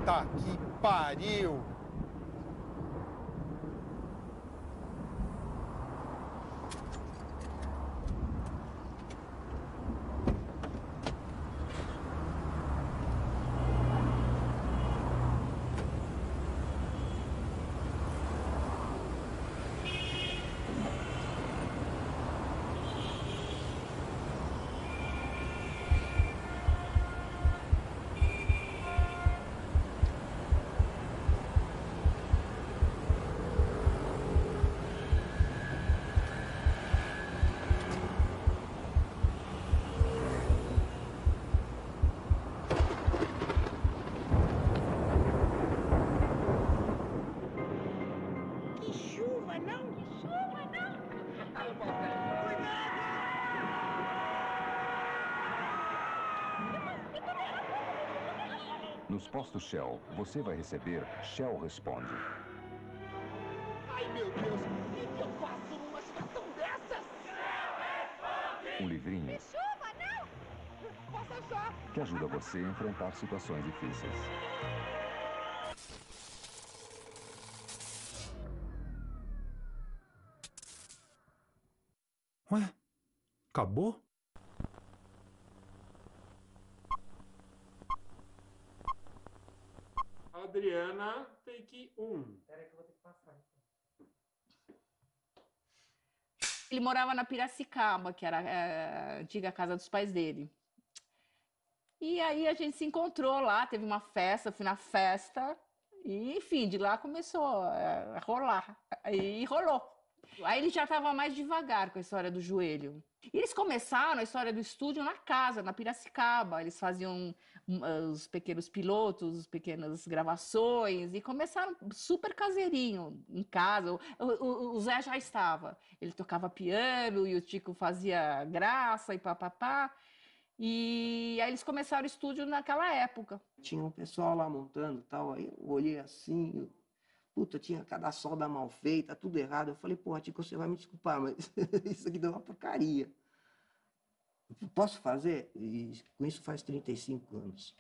Puta que pariu! Nos postos Shell, você vai receber Shell Responde. Ai, meu Deus, o que eu faço numa situação dessas? Um livrinho Me chuva, não! Posso achar! que ajuda você a enfrentar situações difíceis. Ué? Acabou? Adriana, take um. Peraí que eu vou ter que passar. Ele morava na Piracicaba, que era a antiga casa dos pais dele. E aí a gente se encontrou lá, teve uma festa, fui na festa, e enfim, de lá começou a rolar. E rolou. Aí ele já estava mais devagar com a história do joelho. E eles começaram a história do estúdio na casa, na Piracicaba. Eles faziam um, os pequenos pilotos, as pequenas gravações, e começaram super caseirinho, em casa. O, o, o Zé já estava. Ele tocava piano e o Tico fazia graça e papapá. E aí eles começaram o estúdio naquela época. Tinha um pessoal lá montando e tal, aí eu olhei assim, eu... puta, tinha cada solda mal feita, tudo errado. Eu falei, porra, Tico, você vai me desculpar, mas isso aqui deu uma porcaria. Posso fazer? E com isso faz trinta e cinco anos.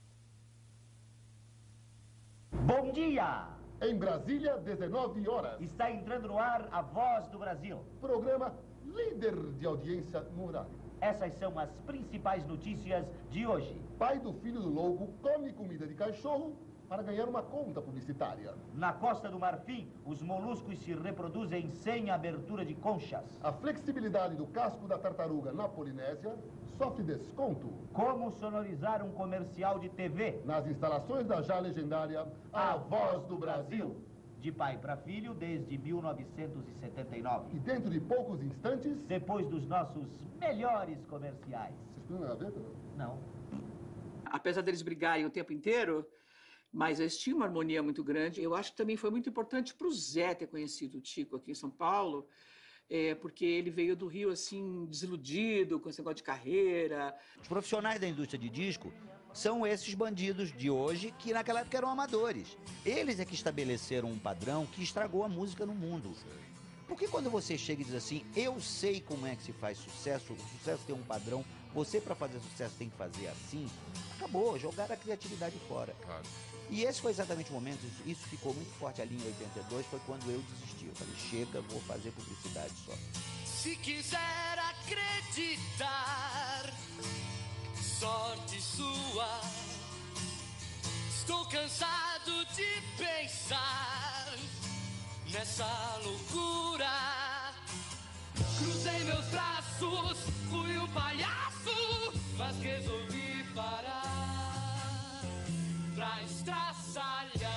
Bom dia! Em Brasília, dezenove horas. Está entrando no ar a Voz do Brasil. Programa líder de audiência no horário. Essas são as principais notícias de hoje. Pai do filho do louco come comida de cachorro para ganhar uma conta publicitária. Na Costa do Marfim, os moluscos se reproduzem sem abertura de conchas. A flexibilidade do casco da tartaruga na Polinésia sofre desconto. Como sonorizar um comercial de T V? Nas instalações da já legendária A Voz do Brasil. De pai para filho desde mil novecentos e setenta e nove. E dentro de poucos instantes... Depois dos nossos melhores comerciais. Vocês põem na gaveta? Não. Apesar deles brigarem o tempo inteiro, mas eles tinham uma harmonia muito grande. Eu acho que também foi muito importante para o Zé ter conhecido o Tico aqui em São Paulo, é, porque ele veio do Rio, assim, desiludido com esse negócio de carreira. Os profissionais da indústria de disco são esses bandidos de hoje que naquela época eram amadores. Eles é que estabeleceram um padrão que estragou a música no mundo. Porque quando você chega e diz assim, eu sei como é que se faz sucesso, o sucesso tem um padrão, você para fazer sucesso tem que fazer assim, acabou, jogaram a criatividade fora. Claro. E esse foi exatamente o momento, isso, isso ficou muito forte ali em oitenta e dois, foi quando eu desisti. Eu falei, chega, vou fazer publicidade só. Se quiser acreditar, sorte sua. Estou cansado de pensar nessa loucura. Cruzei meus braços, fui um palhaço, mas resolvi parar pra estraçalhar.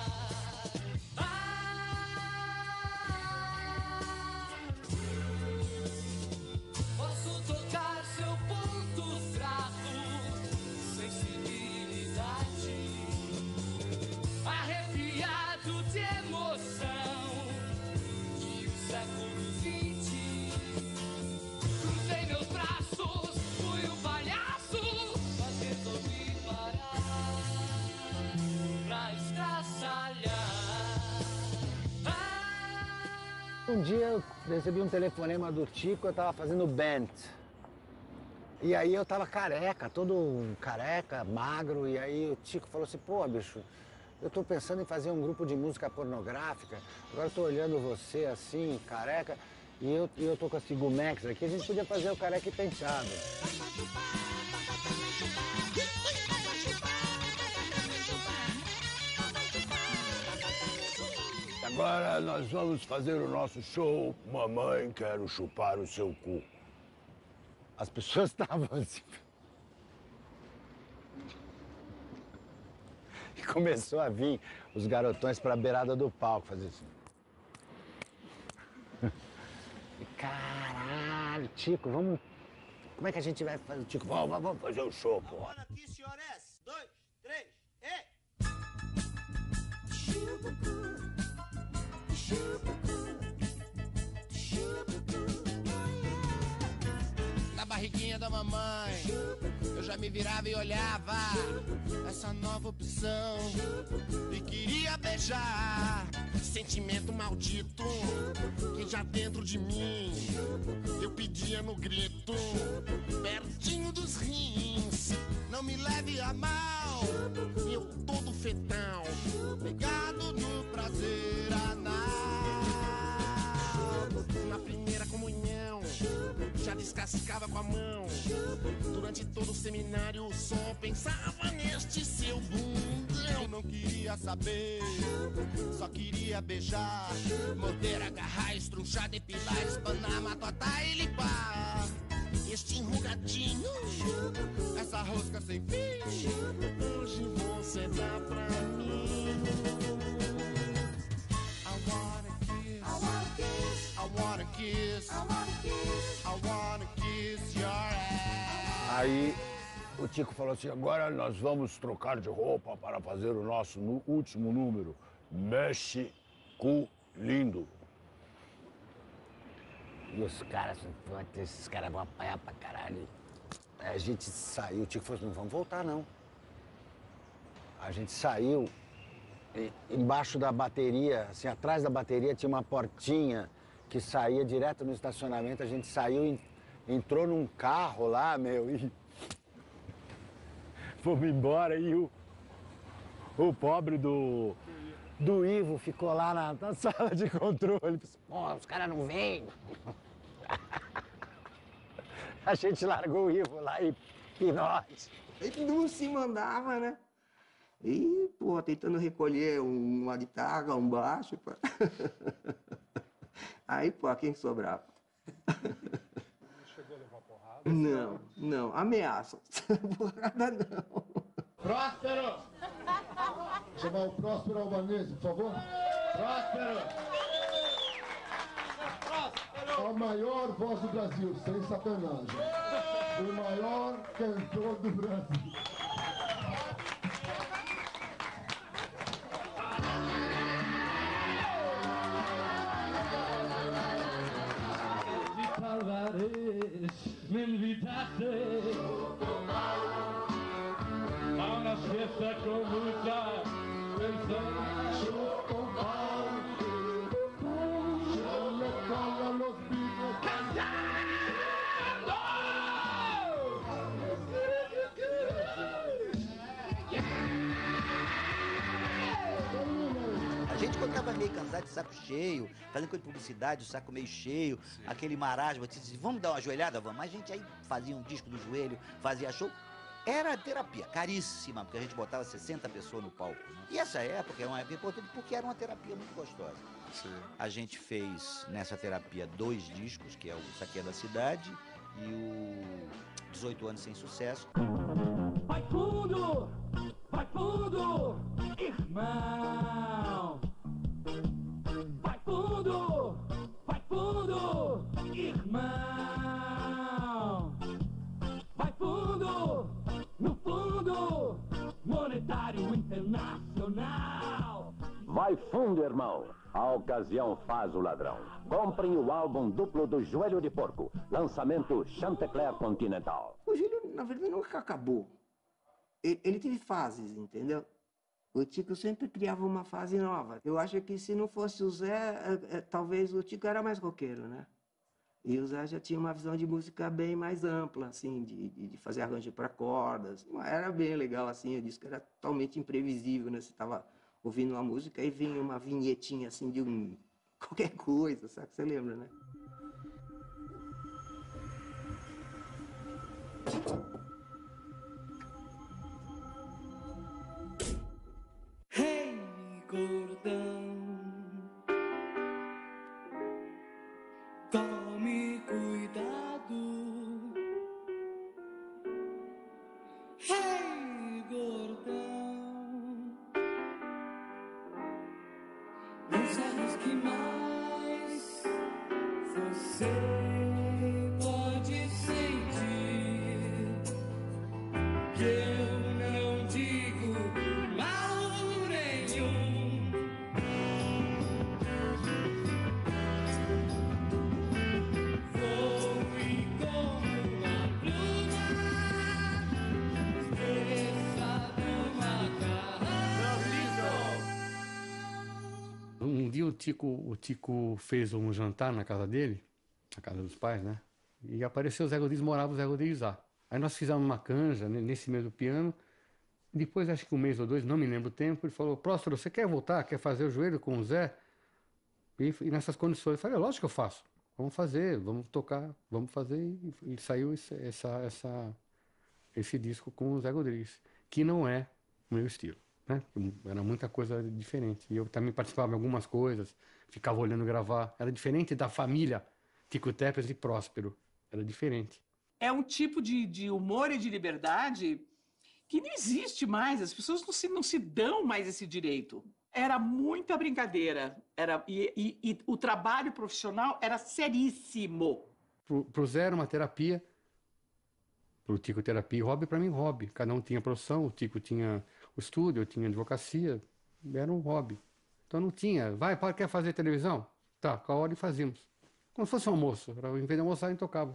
Ah, posso tocar seu ponto fraco, sensibilidade, arrepiado de emoção de um século vinte. Cruzei meus braços, fui um palhaço, mas resolvi parar pra estraçalhar. Um dia eu recebi um telefonema do Tico, eu tava fazendo band. E aí eu tava careca, todo careca, magro, e aí o Tico falou assim, pô, bicho, eu tô pensando em fazer um grupo de música pornográfica, agora eu tô olhando você assim, careca, e eu, e eu tô com a Figumex aqui, a gente podia fazer o Careca e Penteado. Agora nós vamos fazer o nosso show Mamãe Quero Chupar o Seu Cu. As pessoas estavam assim... E começou a vir os garotões pra beirada do palco, fazer assim. E caralho, Tico, vamos... Como é que a gente vai fazer? Tico, vamos, vamos fazer o show, pô. Agora aqui, senhores. Dois, três, e... Na barriguinha da mamãe, eu já me virava e olhava essa nova opção e queria beijar. Sentimento maldito que já dentro de mim eu pedia no grito, pertinho dos rins. Não me leve a mal, eu todo fetão, pegado no prazer anal. Na primeira comunhão, já descascava com a mão. Durante todo o seminário, só pensava neste seu bundão. Não queria saber, só queria beijar, morder, agarrar, estrunchar, depilar, espanar, matotar e limpar. Este enrugadinho, essa rosca sem fim, hoje você dá pra mim. I wanna kiss, I wanna kiss, I wanna kiss, I wanna kiss, I wanna kiss your ass. Aí o Tico falou assim, agora nós vamos trocar de roupa para fazer o nosso nu- último número. Mexe cu lindo. E os caras, puta, esses caras vão apanhar pra caralho. Aí a gente saiu, o Tico falou assim, não vamos voltar não. A gente saiu, e embaixo da bateria, assim, atrás da bateria tinha uma portinha que saía direto no estacionamento. A gente saiu, e entrou num carro lá, meu, e fomos embora. E o, o pobre do, do Ivo ficou lá na, na sala de controle. Pô, os caras não vêm. A gente largou o Ivo lá e pinote. Ele não se mandava, né? E, pô, tentando recolher uma guitarra, um baixo. Pô. Aí, pô, quem sobrava? Chegou a levar porrada? Não, não, ameaça. Porrada não. Próspero! Chamar o Próspero Albanese, por favor. Próspero! A maior voz do Brasil, sem sacanagem. O maior cantor do Brasil. Me invitaste a una fiesta con mucha pensión. Yo le caigo a los Beatles cantando. A gente, quando tava meio cansado, de saco cheio, fazendo coisa de publicidade, o saco meio cheio, sim, aquele marasmo, disse, vamos dar uma joelhada? Vamos. Mas a gente aí fazia um disco do joelho, fazia show. Era terapia, caríssima, porque a gente botava sessenta pessoas no palco. Né? E essa época é uma época importante porque era uma terapia muito gostosa. Sim. A gente fez nessa terapia dois discos, que é o Saqueia da Cidade e o dezoito anos sem sucesso. Vai fundo, vai fundo, irmão. Vai fundo, vai fundo, irmão. Vai fundo, no fundo monetário internacional. Vai fundo, irmão. A ocasião faz o ladrão. Comprem o álbum duplo do Joelho de Porco. Lançamento Chantecler Continental. O Júlio, na verdade, nunca acabou. Ele, ele teve fases, entendeu? O Tico sempre criava uma fase nova. Eu acho que se não fosse o Zé, é, é, talvez o Tico era mais roqueiro, né? E o Zé já tinha uma visão de música bem mais ampla, assim, de, de, de fazer arranjo para cordas. Era bem legal, assim, o disco era totalmente imprevisível, né? Você estava ouvindo uma música e vinha uma vinhetinha, assim, de um... qualquer coisa, sabe? Você lembra, né? Hey, gordão, tome cuidado. Hey, gordão, não sabes que mais você pode sentir, que eu não digo mal nenhum. Voe como uma pluma, esqueça do macarrão. Um dia o Tico, o Tico fez um jantar na casa dele, na casa dos pais, né? E apareceu o Zé Rodrigues, morava o Zé Rodrigues lá. Aí nós fizemos uma canja né, nesse mesmo piano. Depois, acho que um mês ou dois, não me lembro o tempo, ele falou: Próspero, você quer voltar? Quer fazer o joelho com o Zé? E, e nessas condições, eu falei: lógico que eu faço. Vamos fazer, vamos tocar, vamos fazer. E, e saiu esse, essa, essa, esse disco com o Zé Rodrigues, que não é o meu estilo, né? Era muita coisa diferente. E eu também participava de algumas coisas, ficava olhando gravar. Era diferente da família Tico Teppes e Próspero. Era diferente. É um tipo de, de humor e de liberdade que não existe mais. As pessoas não se, não se dão mais esse direito. Era muita brincadeira. Era, e, e, e o trabalho profissional era seríssimo. Pro, pro Zé era uma terapia, pro Tico terapia e hobby, para mim hobby. Cada um tinha profissão, o Tico tinha o estúdio, eu tinha advocacia, era um hobby. Então não tinha, vai, pai, quer fazer televisão? Tá, com a hora e fazíamos. Como se fosse um almoço, era, em vez de almoçar a gente tocava.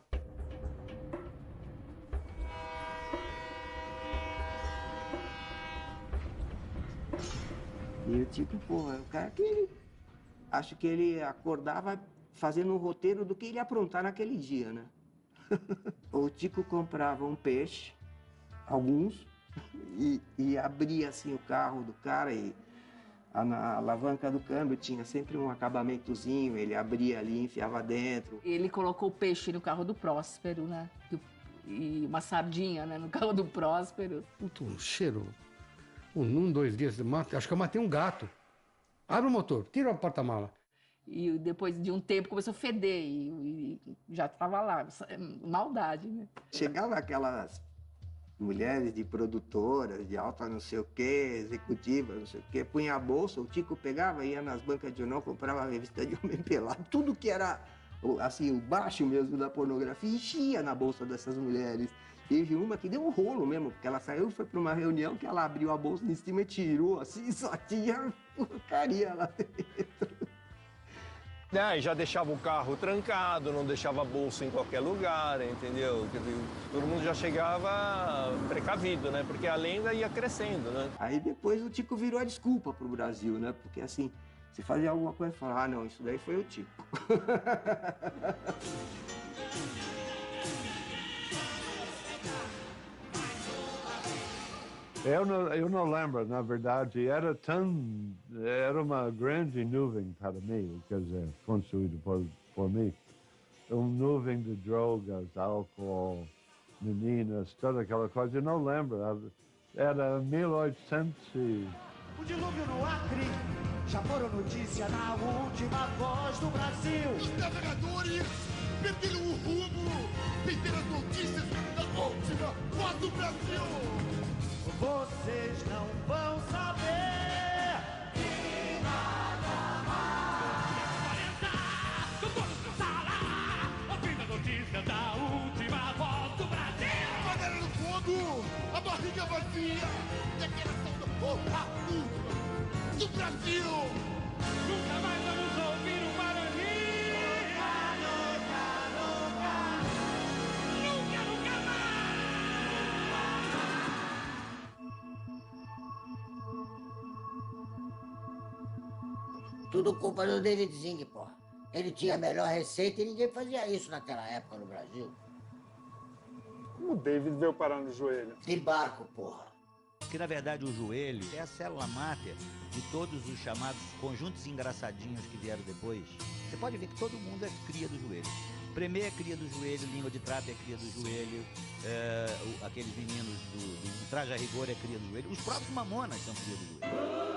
E o Tico, pô, é o cara que ele... acho que ele acordava fazendo um roteiro do que ele ia aprontar naquele dia, né? O Tico comprava um peixe, alguns, e, e abria assim o carro do cara e a, na alavanca do câmbio tinha sempre um acabamentozinho, ele abria ali, enfiava dentro. Ele colocou o peixe no carro do Próspero, né? E uma sardinha, né, no carro do Próspero. Puta, um cheiro. Um, um, dois dias, acho que eu matei um gato. Abre o motor, tira a porta-mala. E depois de um tempo começou a feder e, e já estava lá. Maldade, né? Chegava aquelas mulheres de produtoras, de alta não sei o quê, executivas, não sei o quê, punha a bolsa, o Tico pegava, ia nas bancas de jornal, comprava a revista de homem pelado, tudo que era, assim, o baixo mesmo da pornografia, enchia na bolsa dessas mulheres. Teve uma que deu um rolo mesmo, porque ela saiu, foi para uma reunião que ela abriu a bolsa em cima e tirou, assim, só tinha porcaria lá dentro. É, e já deixava o carro trancado, não deixava a bolsa em qualquer lugar, entendeu? Todo mundo já chegava precavido, né? Porque a lenda ia crescendo, né? Aí depois o Tico virou a desculpa pro Brasil, né? Porque assim, se fazia alguma coisa, falava, ah, não, isso daí foi o Tico. Eu não, eu não lembro, na verdade, era tão, era uma grande nuvem para mim, quer dizer, construído por, por mim. Uma nuvem de drogas, álcool, meninas, toda aquela coisa, eu não lembro. Era mil e oitocentos e... O dilúvio no Acre, já foram notícia na última voz do Brasil. Os navegadores perderam o rumo, perderam as notícias da última voz do Brasil. Vocês não vão saber de nada mais. Com todos na sala, ouvindo a notícia da última voz do Brasil. Madeira no fogo, a barriga vazia, declaração do rato do Brasil. Nunca mais vamos ouvir o Guarani. Nunca, nunca, nunca, nunca, nunca mais. Tudo culpa do David Zing, pô. Ele tinha a melhor receita e ninguém fazia isso naquela época no Brasil. Como o David veio parar no joelho? De barco, porra. Que na verdade o joelho é a célula máter de todos os chamados conjuntos engraçadinhos que vieram depois. Você pode ver que todo mundo é cria do joelho. Premê é cria do joelho, língua de trapo é cria do joelho, é, o, aqueles meninos do, do, do Traje a Rigor é cria do joelho, os próprios Mamonas são cria do joelho.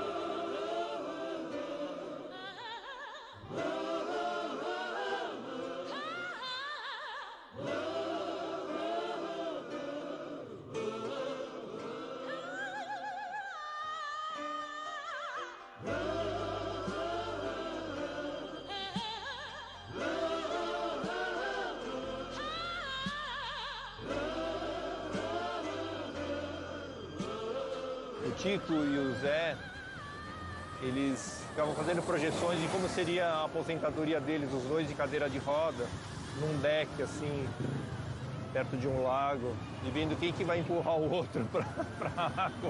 O Tico e o Zé, eles ficavam fazendo projeções de como seria a aposentadoria deles, os dois de cadeira de roda, num deck, assim, perto de um lago, e vendo quem que vai empurrar o outro pra, pra água.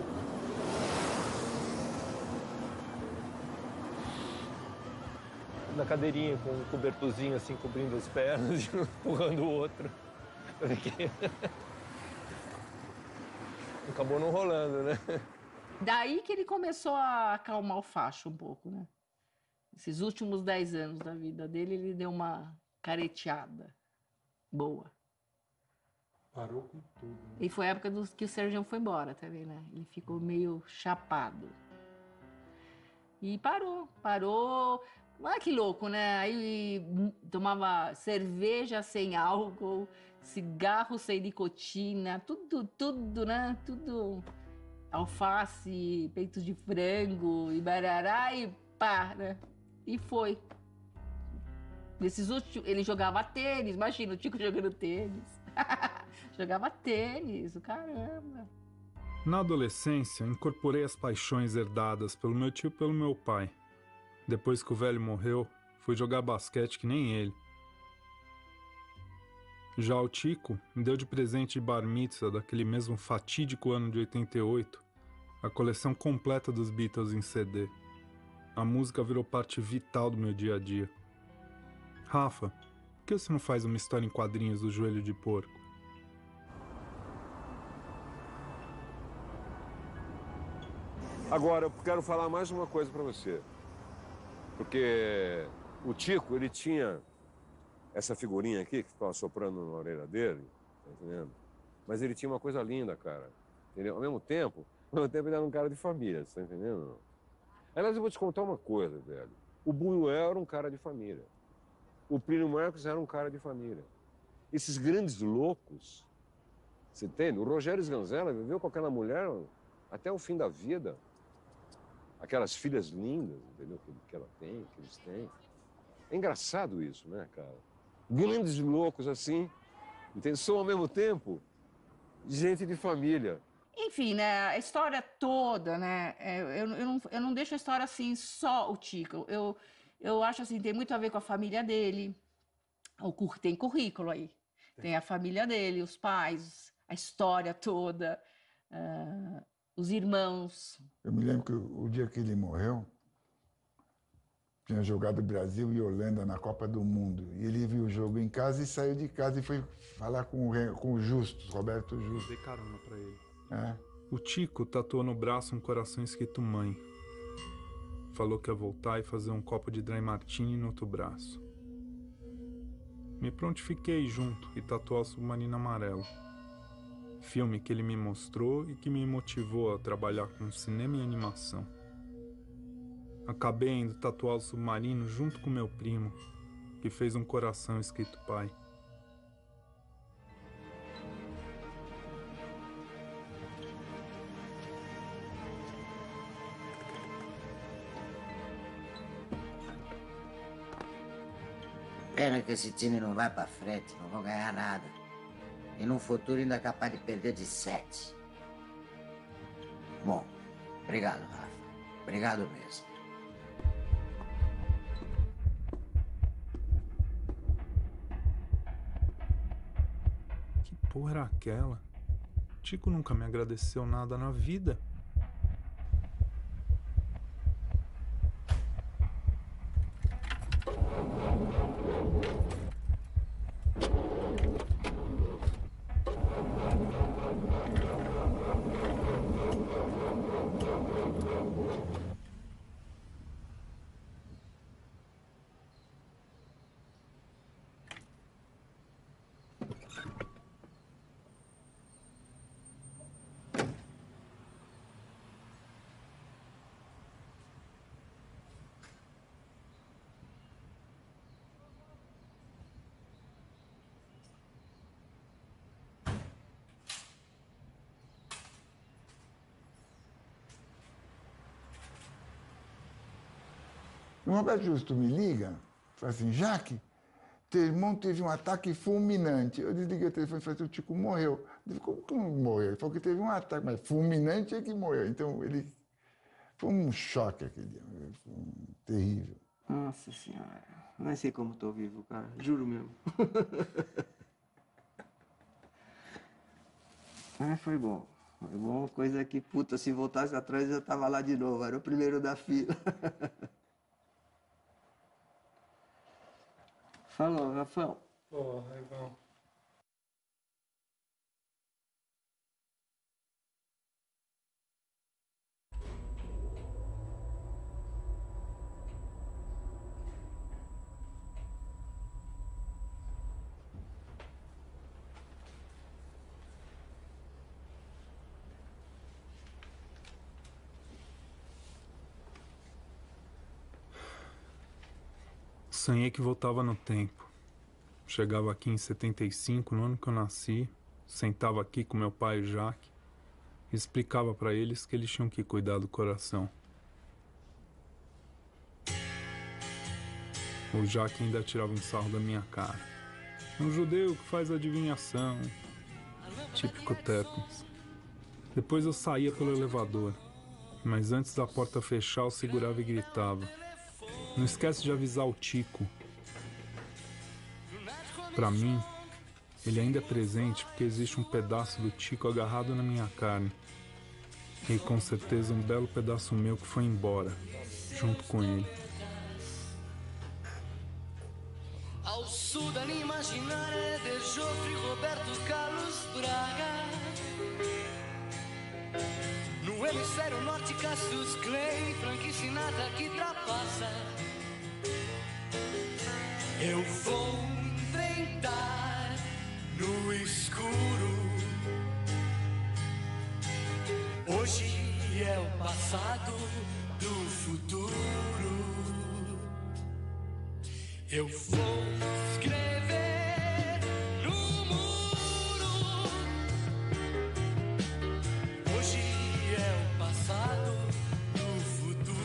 Na cadeirinha, com um cobertorzinho, assim, cobrindo as pernas e empurrando o outro. Acabou não rolando, né? Daí que ele começou a acalmar o facho um pouco, né? Esses últimos dez anos da vida dele, ele deu uma careteada boa. Parou com tudo. Né? E foi a época do, que o Sergião foi embora também, né? Ele ficou meio chapado. E parou, parou. Olha que louco, né? Aí tomava cerveja sem álcool, cigarro sem nicotina, tudo, tudo, né? Tudo alface, peito de frango e barará e pá, né? E foi. Nesses últimos, ele jogava tênis, imagina o Tico jogando tênis. Jogava tênis, o caramba. Na adolescência, incorporei as paixões herdadas pelo meu tio e pelo meu pai. Depois que o velho morreu, fui jogar basquete que nem ele. Já o Tico me deu de presente de bar mitzvah daquele mesmo fatídico ano de oitenta e oito, a coleção completa dos Beatles em C D. A música virou parte vital do meu dia a dia. Rafa, por que você não faz uma história em quadrinhos do Joelho de Porco? Agora, eu quero falar mais uma coisa pra você. Porque o Tico, ele tinha essa figurinha aqui, que ficava soprando na orelha dele, tá entendendo? Mas ele tinha uma coisa linda, cara, entendeu? Ao mesmo tempo, ao mesmo tempo ele era um cara de família, você tá entendendo? Aliás, eu vou te contar uma coisa, velho. O Buñuel era um cara de família. O Plínio Marcos era um cara de família. Esses grandes loucos, você entende? O Rogério Sganzella viveu com aquela mulher até o fim da vida. Aquelas filhas lindas, entendeu? Que, que ela tem, que eles têm. É engraçado isso, né, cara? Grandes loucos assim, entende? São ao mesmo tempo gente de família. Enfim, né, a história toda, né, eu, eu, não, eu não deixo a história assim, só o Tico. Eu, eu acho assim, tem muito a ver com a família dele. O, tem currículo aí. Tem a família dele, os pais, a história toda. Uh, os irmãos. Eu me lembro que o dia que ele morreu, tinha jogado Brasil e Holanda na Copa do Mundo. E ele viu o jogo em casa e saiu de casa e foi falar com o, com o Justus, Roberto Justus. Dei carona pra ele. É. O Tico tatuou no braço um coração escrito mãe. Falou que ia voltar e fazer um copo de Dry Martini no outro braço. Me prontifiquei junto e tatuou o Submarino Amarelo. Filme que ele me mostrou e que me motivou a trabalhar com cinema e animação. Acabei indo tatuar o Submarino junto com meu primo, que fez um coração escrito pai. Pena que esse time não vai pra frente, não vão ganhar nada. E no futuro ainda é capaz de perder de sete. Bom, obrigado, Rafa. Obrigado mesmo. Que porra era aquela? Tico nunca me agradeceu nada na vida. O Roberto Justo me liga, fala assim, Jaque, teu irmão teve um ataque fulminante. Eu desliguei o telefone e falei, o Tico morreu. Ele falou, como que não morreu? Ele falou que teve um ataque, mas fulminante é que morreu. Então, ele... Foi um choque aquele dia, foi um... terrível. Nossa Senhora, não sei como tô vivo, cara, juro mesmo. Mas foi bom, foi bom, coisa que, puta, se voltasse atrás eu tava lá de novo, era o primeiro da fila. Falou, Rafael. Pô, legal. Sonhei que voltava no tempo. Chegava aqui em setenta e cinco, no ano que eu nasci, sentava aqui com meu pai e o Jaque e explicava pra eles que eles tinham que cuidar do coração. O Jaque ainda tirava um sarro da minha cara. Um judeu que faz adivinhação. Típico Terpins. Depois eu saía pelo elevador, mas antes da porta fechar eu segurava e gritava. Não esquece de avisar o Tico. Pra mim, ele ainda é presente porque existe um pedaço do Tico agarrado na minha carne. E com certeza um belo pedaço meu que foi embora, junto com ele. Ao sul dall'immaginario del Geoffrey Roberto Carlos Braga, no hemisfério norte Cassius Clay, Frank Sinatra que trapassa. Eu vou enfrentar no escuro. Hoje é o passado do futuro. Eu vou escrever no muro. Hoje é o passado do futuro.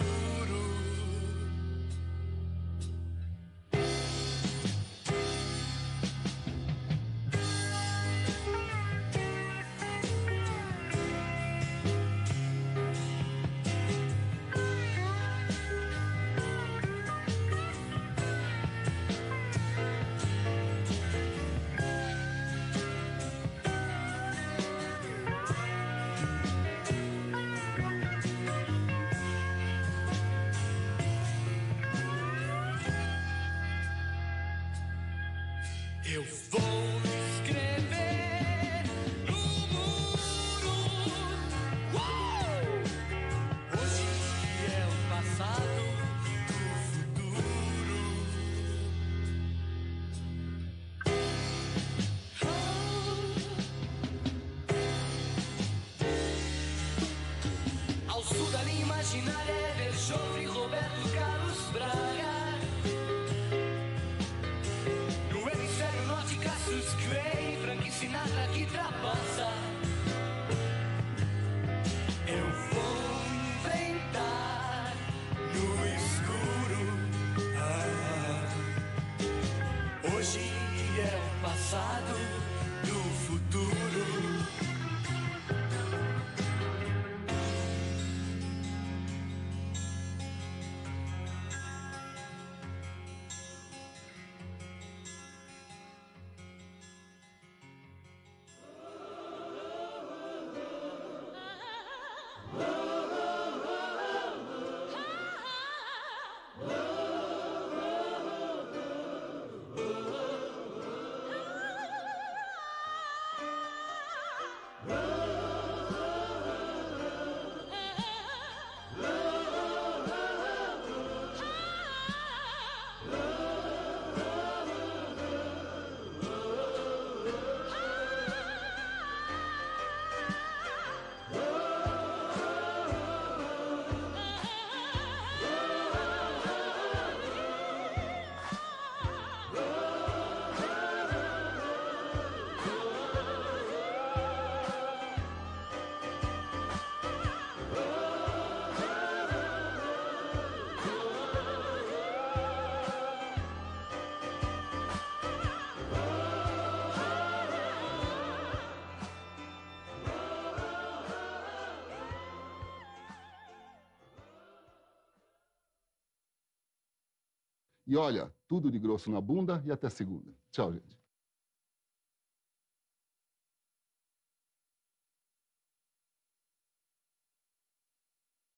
E olha, tudo de grosso na bunda e até segunda. Tchau, gente.